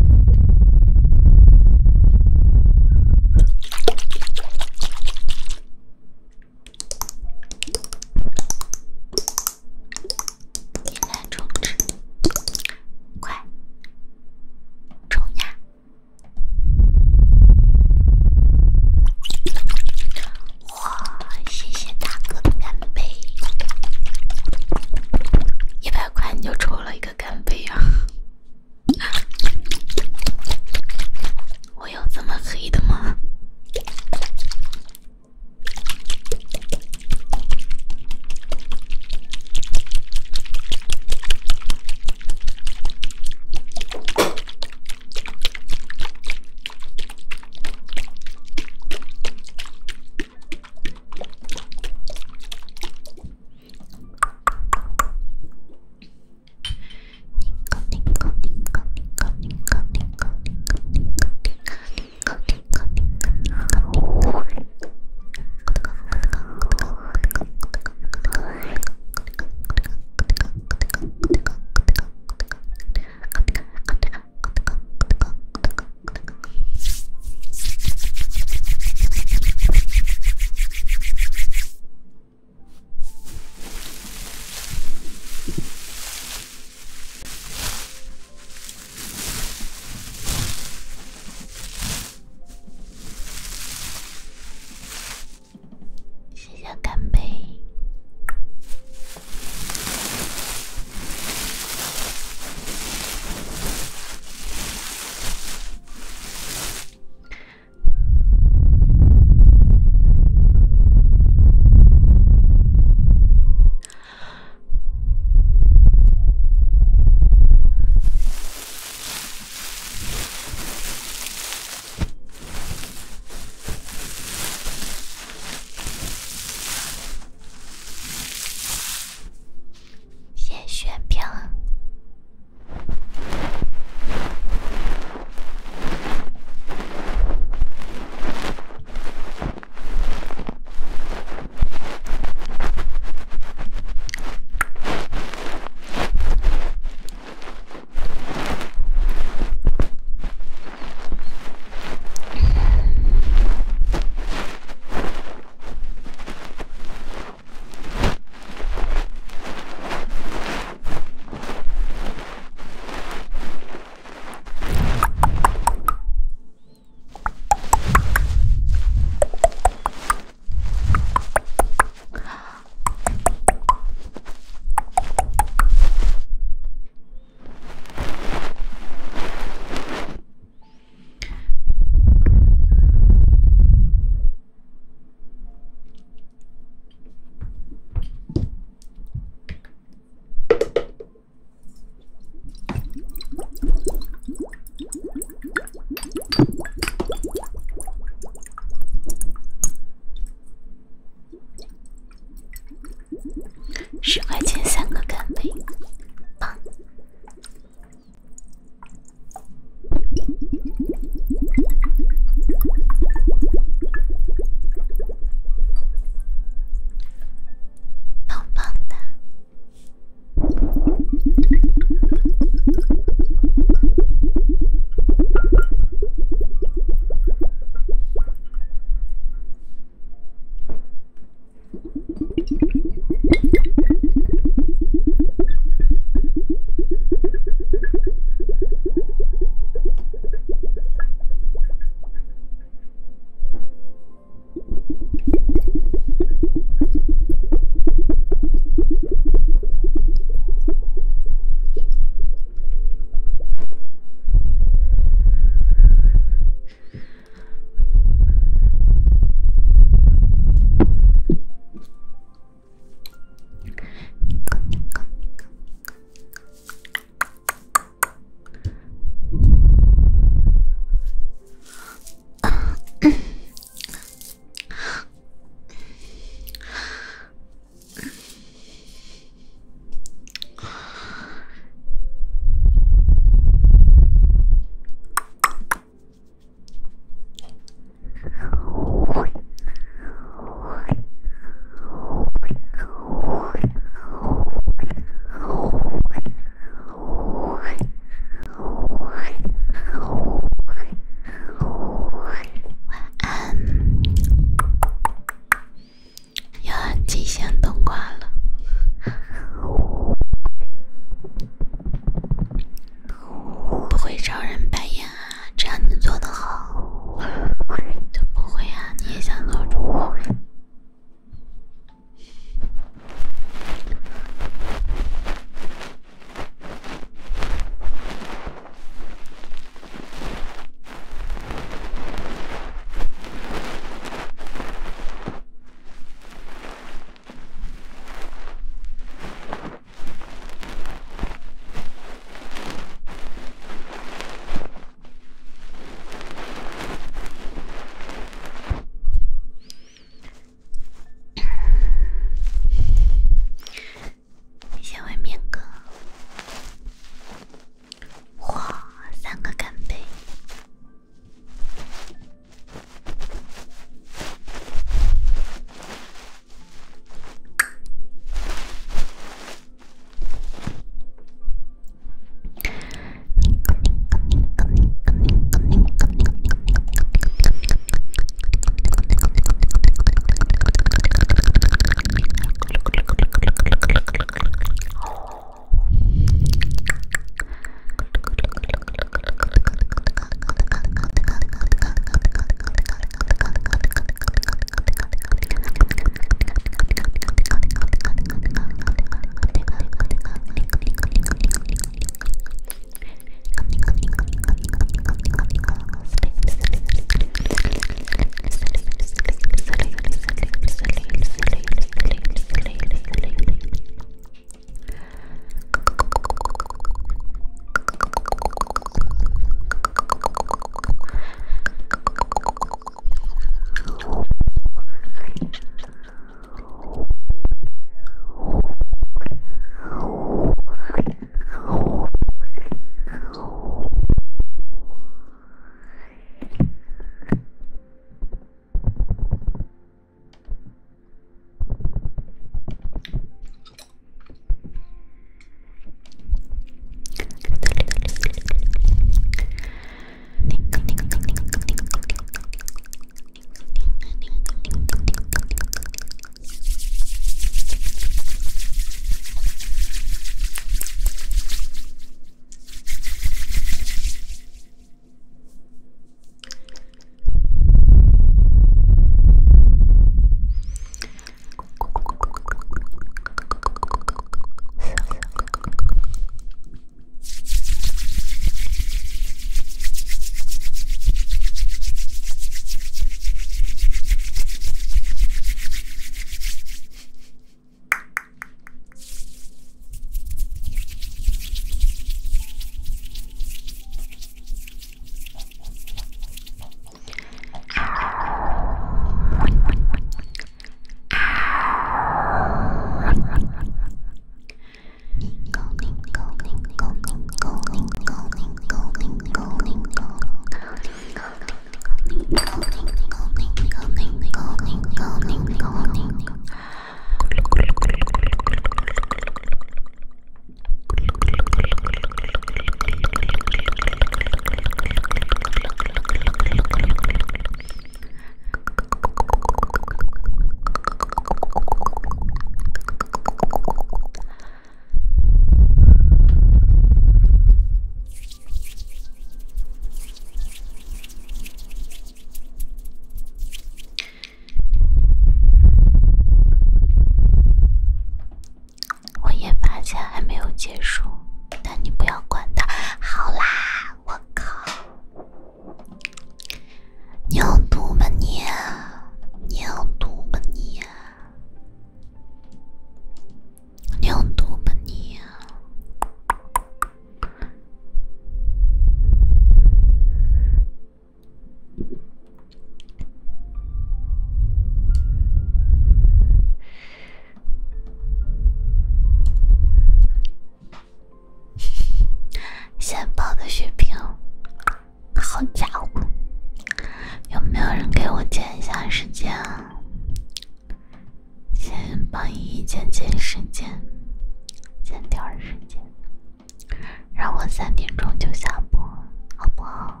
[SPEAKER 1] 时间啊，先帮你减时间，减点时间，让我3点钟就下播，好不好？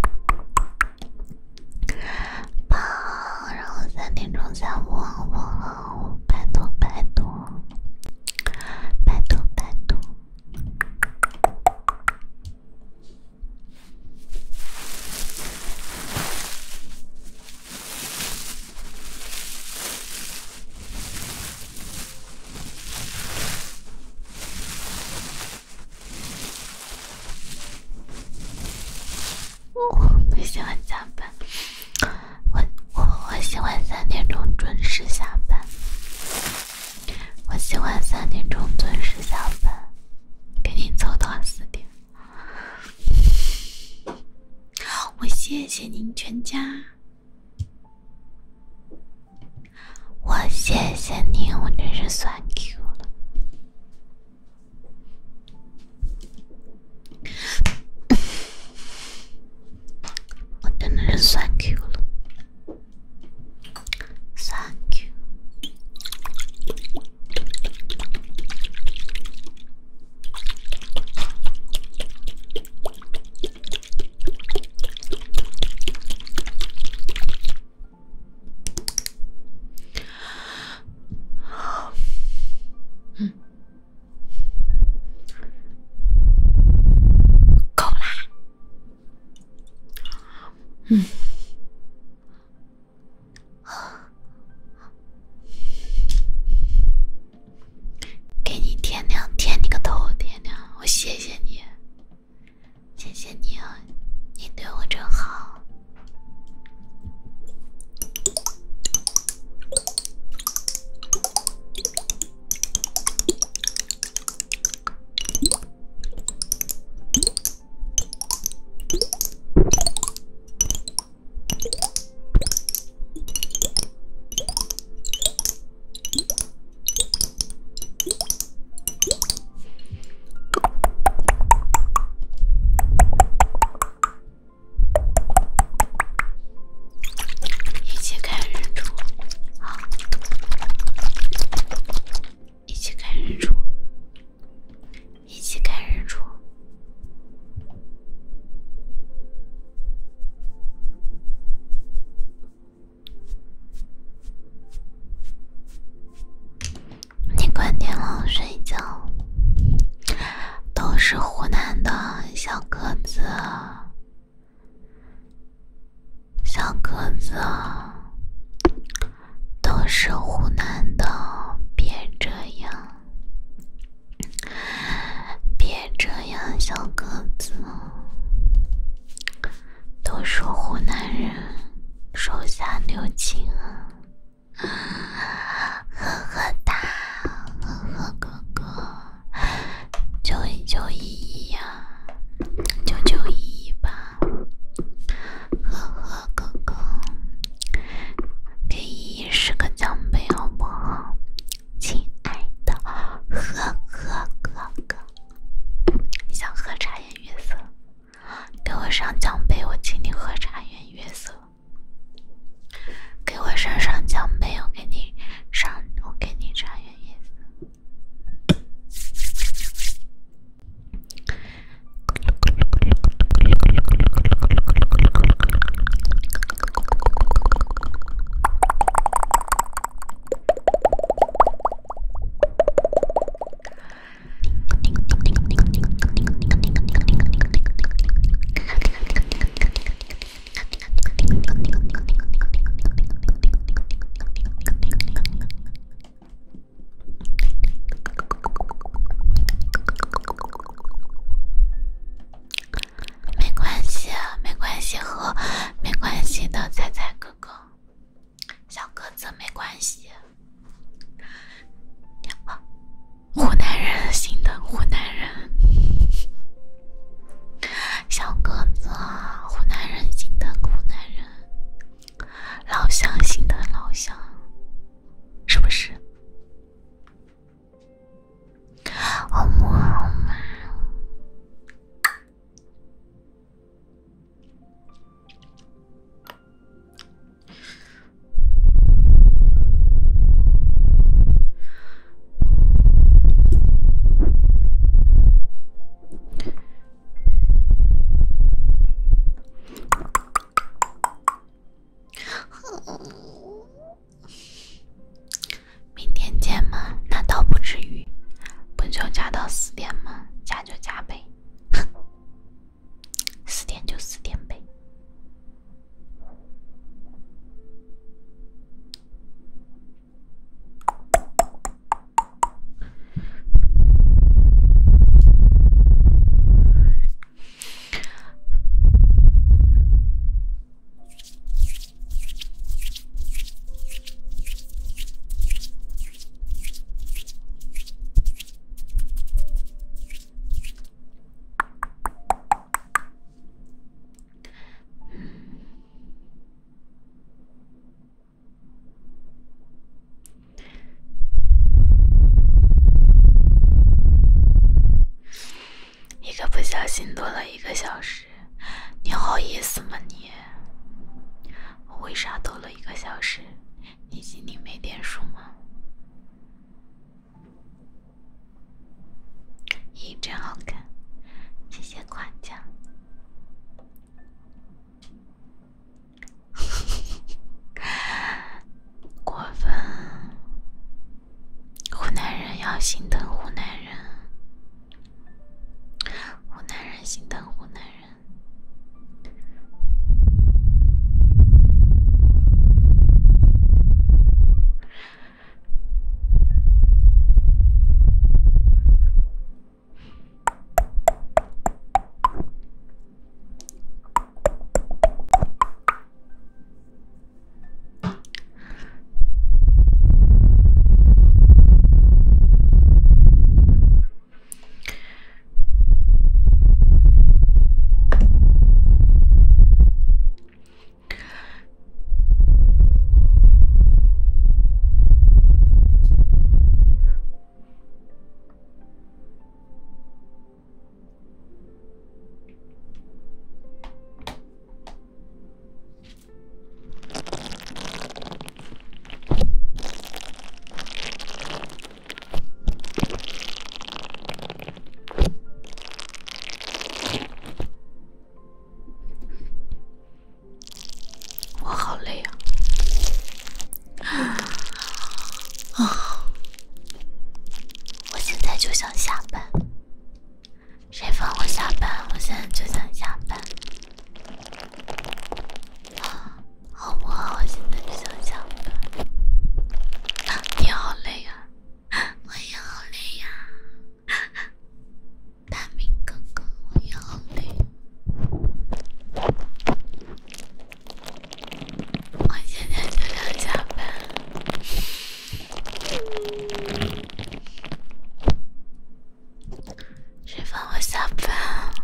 [SPEAKER 1] 帮，让我3点钟下播，好不好？拜托拜托，拜托拜托。我不喜欢加班，我喜欢3点钟准时下班，我喜欢3点钟准时下班，给你凑到4点。我谢谢您全家，我谢谢你，我真是算 Q 了。我真的是算 Q 了，算 Q。够啦。给你天亮，舔你个头，天亮！我谢谢你，谢谢你啊，你对我真好。一起看日出，好，一起看日出，一起看日出。你关电脑睡觉，都是湖南的小鸽子，小鸽子，都是湖南的，别这样，别这样，小鸽子，都是湖南人，手下留情啊！呵呵哒，呵呵哥哥，911呀，991吧，呵呵哥哥，给依依10个奖杯好不好？亲爱的呵呵哥哥，你想喝茶颜悦色？给我上奖杯，我请你喝茶颜悦色。给我上奖杯，我给你茶颜悦色。 心多了1个小时，你好意思吗你？我为啥多了1个小时？你心里没点数吗？咦，真好看，谢谢夸奖。过分，湖南人要心疼湖南人，湖南人心疼湖南人。我好累啊！我现在就想下班，谁放我下班？我现在就想下班。好不好？我现在就想下班。你好累啊！我也好累呀！大明哥哥，我也好累。我现在就想下班。谁放我下班？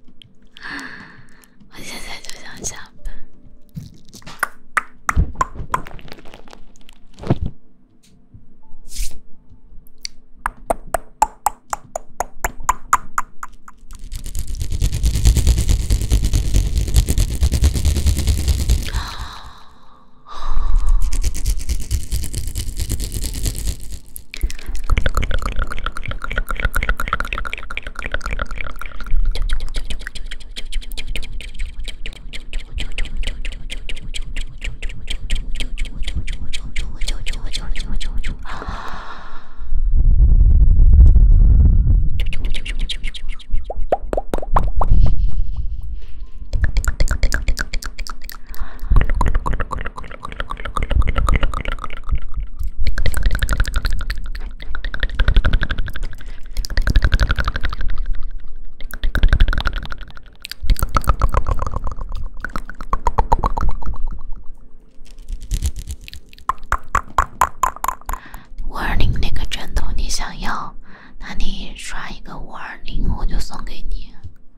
[SPEAKER 1] 我现在就想下班。520那个枕头你想要，那你刷一个520，我就送给你。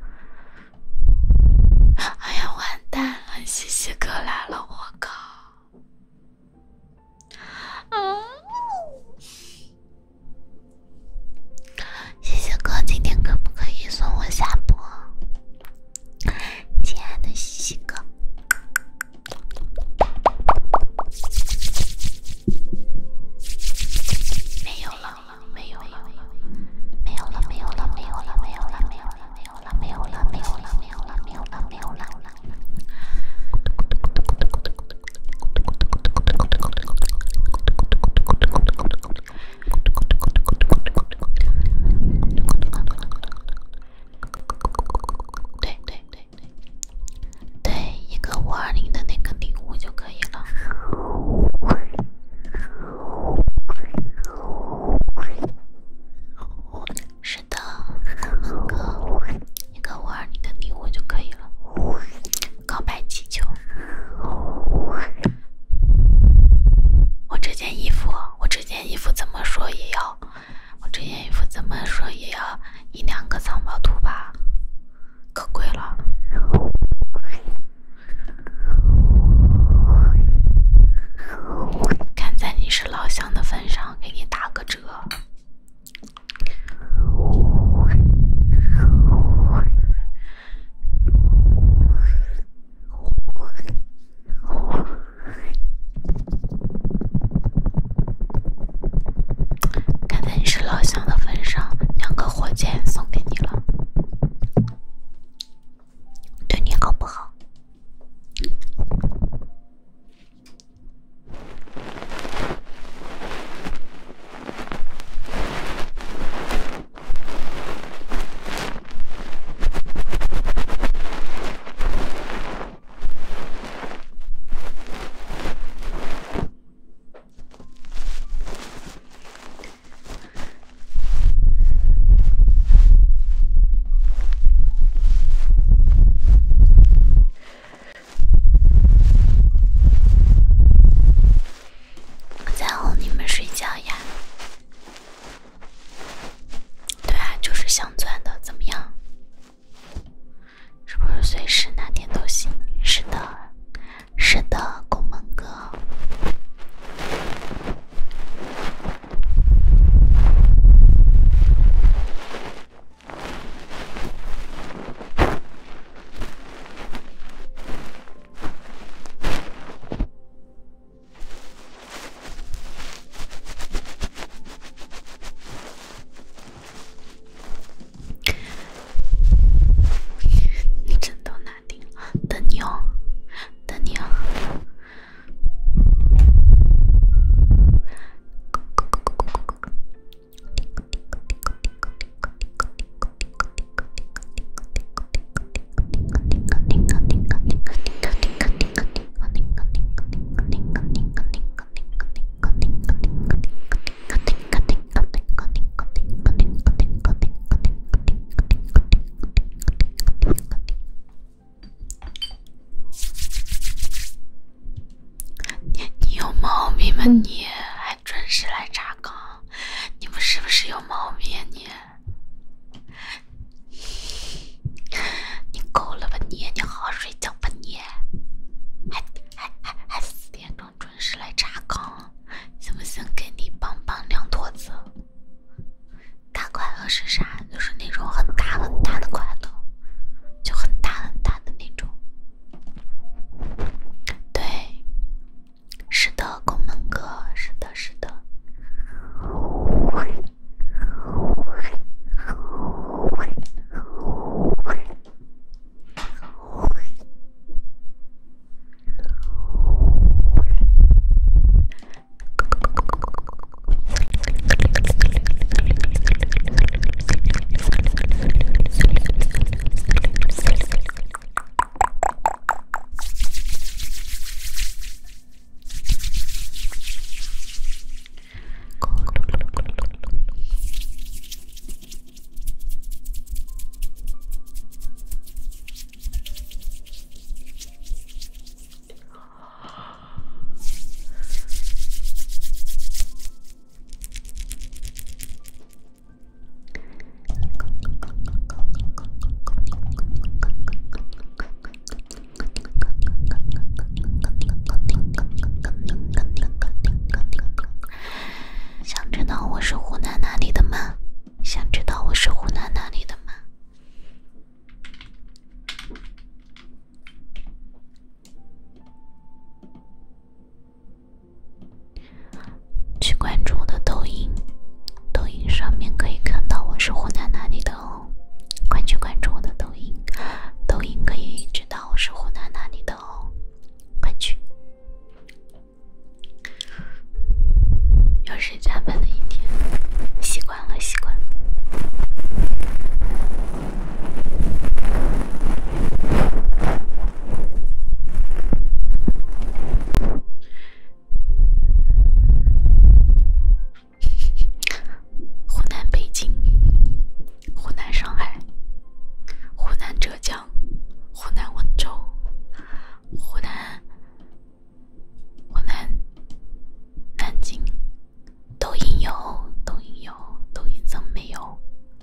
[SPEAKER 1] 哎呀，完蛋了，西西哥来了，我靠！西西哥，今天可不可以送我下播？亲爱的西西哥。没有了，没有了，没有了，没有了，没有了，没有了，没有了，没有了，没有了，没有了，没有了，没有了，没有了，没有了。对对对对对，一个520的那个礼物就可以了。是的，门哥，一个520的礼物就可以了。告白气球。我这件衣服怎么说也要，我这件衣服怎么说也要1-2个藏宝图吧，可贵了。 了你还准时来查岗，你们是不是有毛病啊你？你够了吧你？你好好睡觉吧你！还4点钟准时来查岗，行不行？给你棒棒2坨子。大快乐是啥？就是那种很大很大的快乐，就很大很大的那种。对，是的，宫门哥，是的，是的。想知道我是湖南哪里的吗？想知道我是湖南哪里的吗？去关注我的抖音，抖音上面可以看到我是湖南哪里的哦。快去关注我的抖音，抖音可以知道我是湖南哪里的哦。快去！又是加班的一天，习惯了，习惯了。湖南北京，湖南上海，湖南浙江，湖南温州，湖南南京。抖音有，抖音有，抖音怎么没有？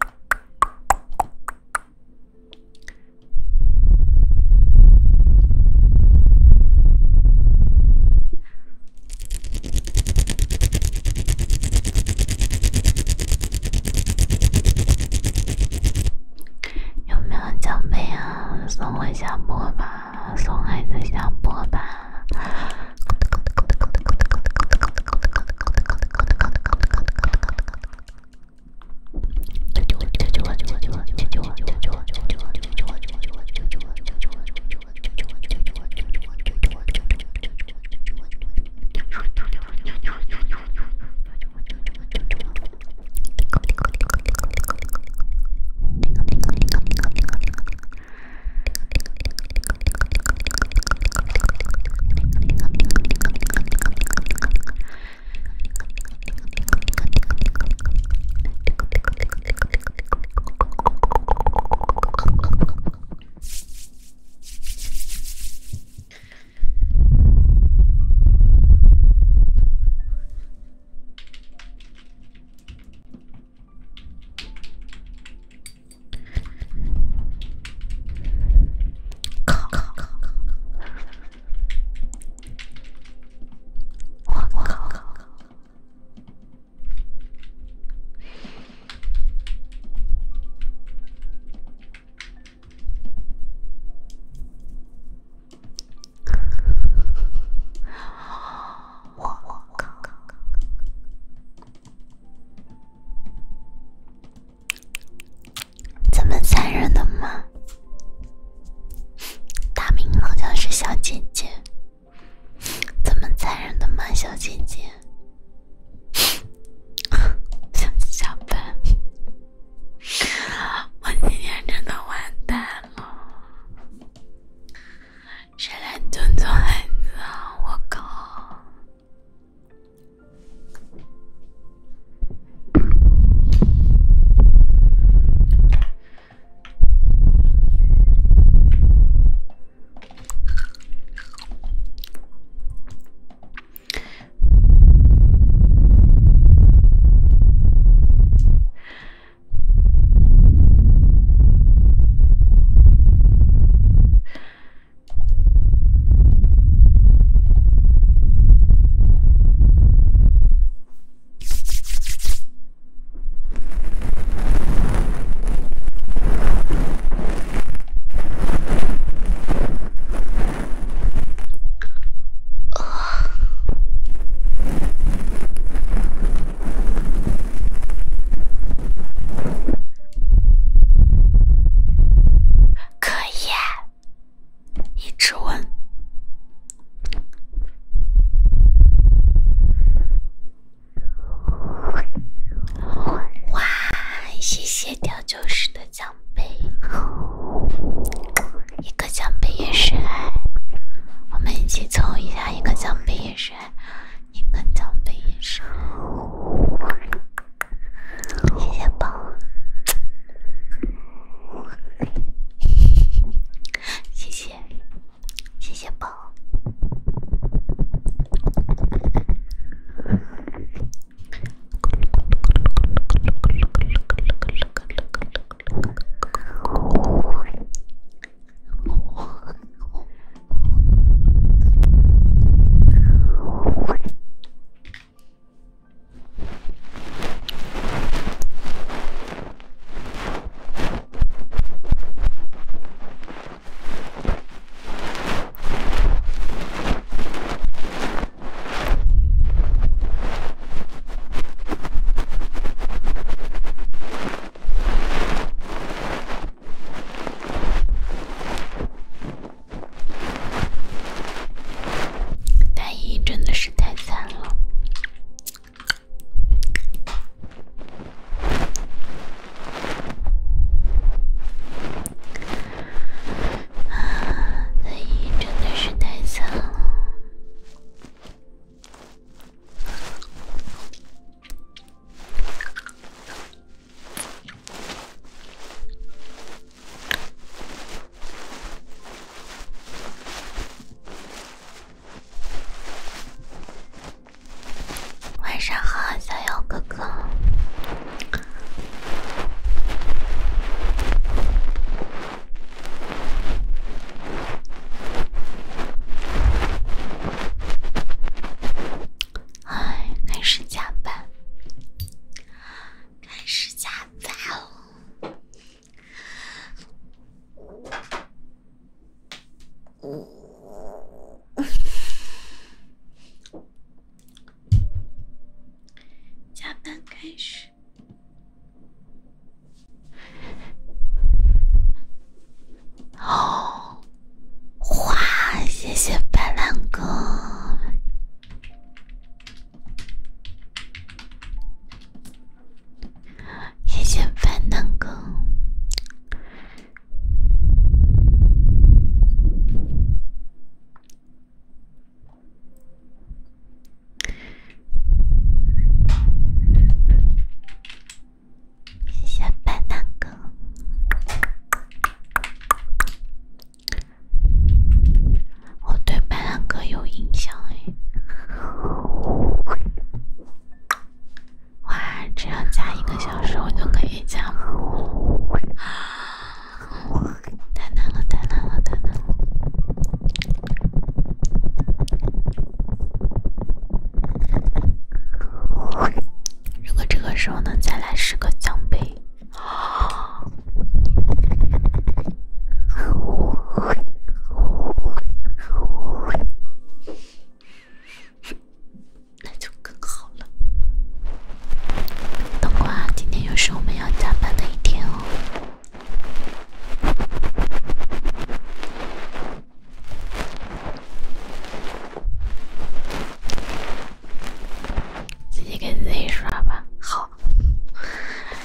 [SPEAKER 1] 有没有奖杯啊？送我下播吧，送孩子下播吧。这么残忍的吗？大名好像是小姐姐，这么残忍的吗？小姐姐，想下班，我今天真的完蛋了，谁来尊重孩子啊？我靠！ 是，你跟奖杯也是。谢谢宝，谢谢，谢谢宝。大姨真的是太惨了。大姨真的是太惨了。晚上好，小妖哥哥。哎，开始加班，开始加班了。加班开始。哦，哇，谢谢白兰哥，谢谢白兰哥。谢谢白大哥，我对白大哥有印象哎。哇，只要加1个小时，我就可以加播了。太难了，太难了，太难了。如果这个时候能再来10个奖杯，那就更好了。等会儿，今天又是我们要加班的一天哦。自己给自己刷吧。好，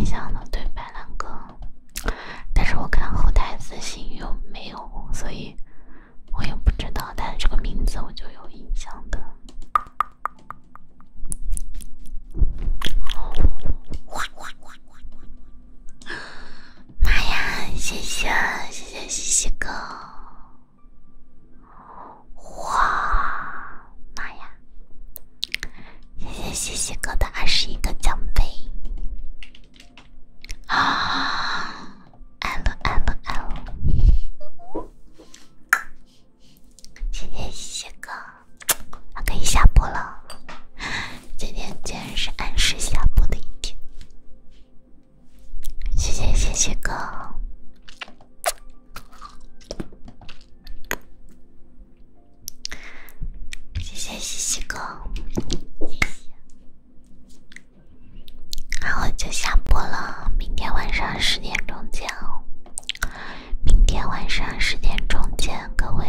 [SPEAKER 1] 印象的，对白兰哥。但是我看后台私信又没有，所以我也不知道。但是这个名字我就有印象的。妈呀！谢谢西西哥！哇，妈呀！谢谢西西哥的21个奖杯啊！爱了！谢谢西西哥，我可以下播了。今天竟然是按时下播的一天，谢谢西西哥。谢谢西西哥，谢谢。然后就下播了，明天晚上10点钟见哦。明天晚上10点钟见，各位，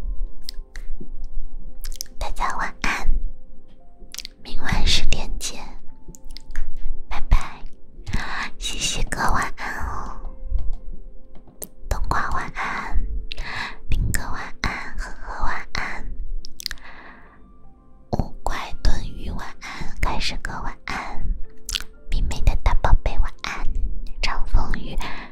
[SPEAKER 1] 大家晚安。明晚10点见，拜拜。西西哥晚安哦，冬瓜晚安，林哥晚安，呵呵晚安。五怪炖鱼晚安，开始哥晚安，美美的大宝贝晚安，长风雨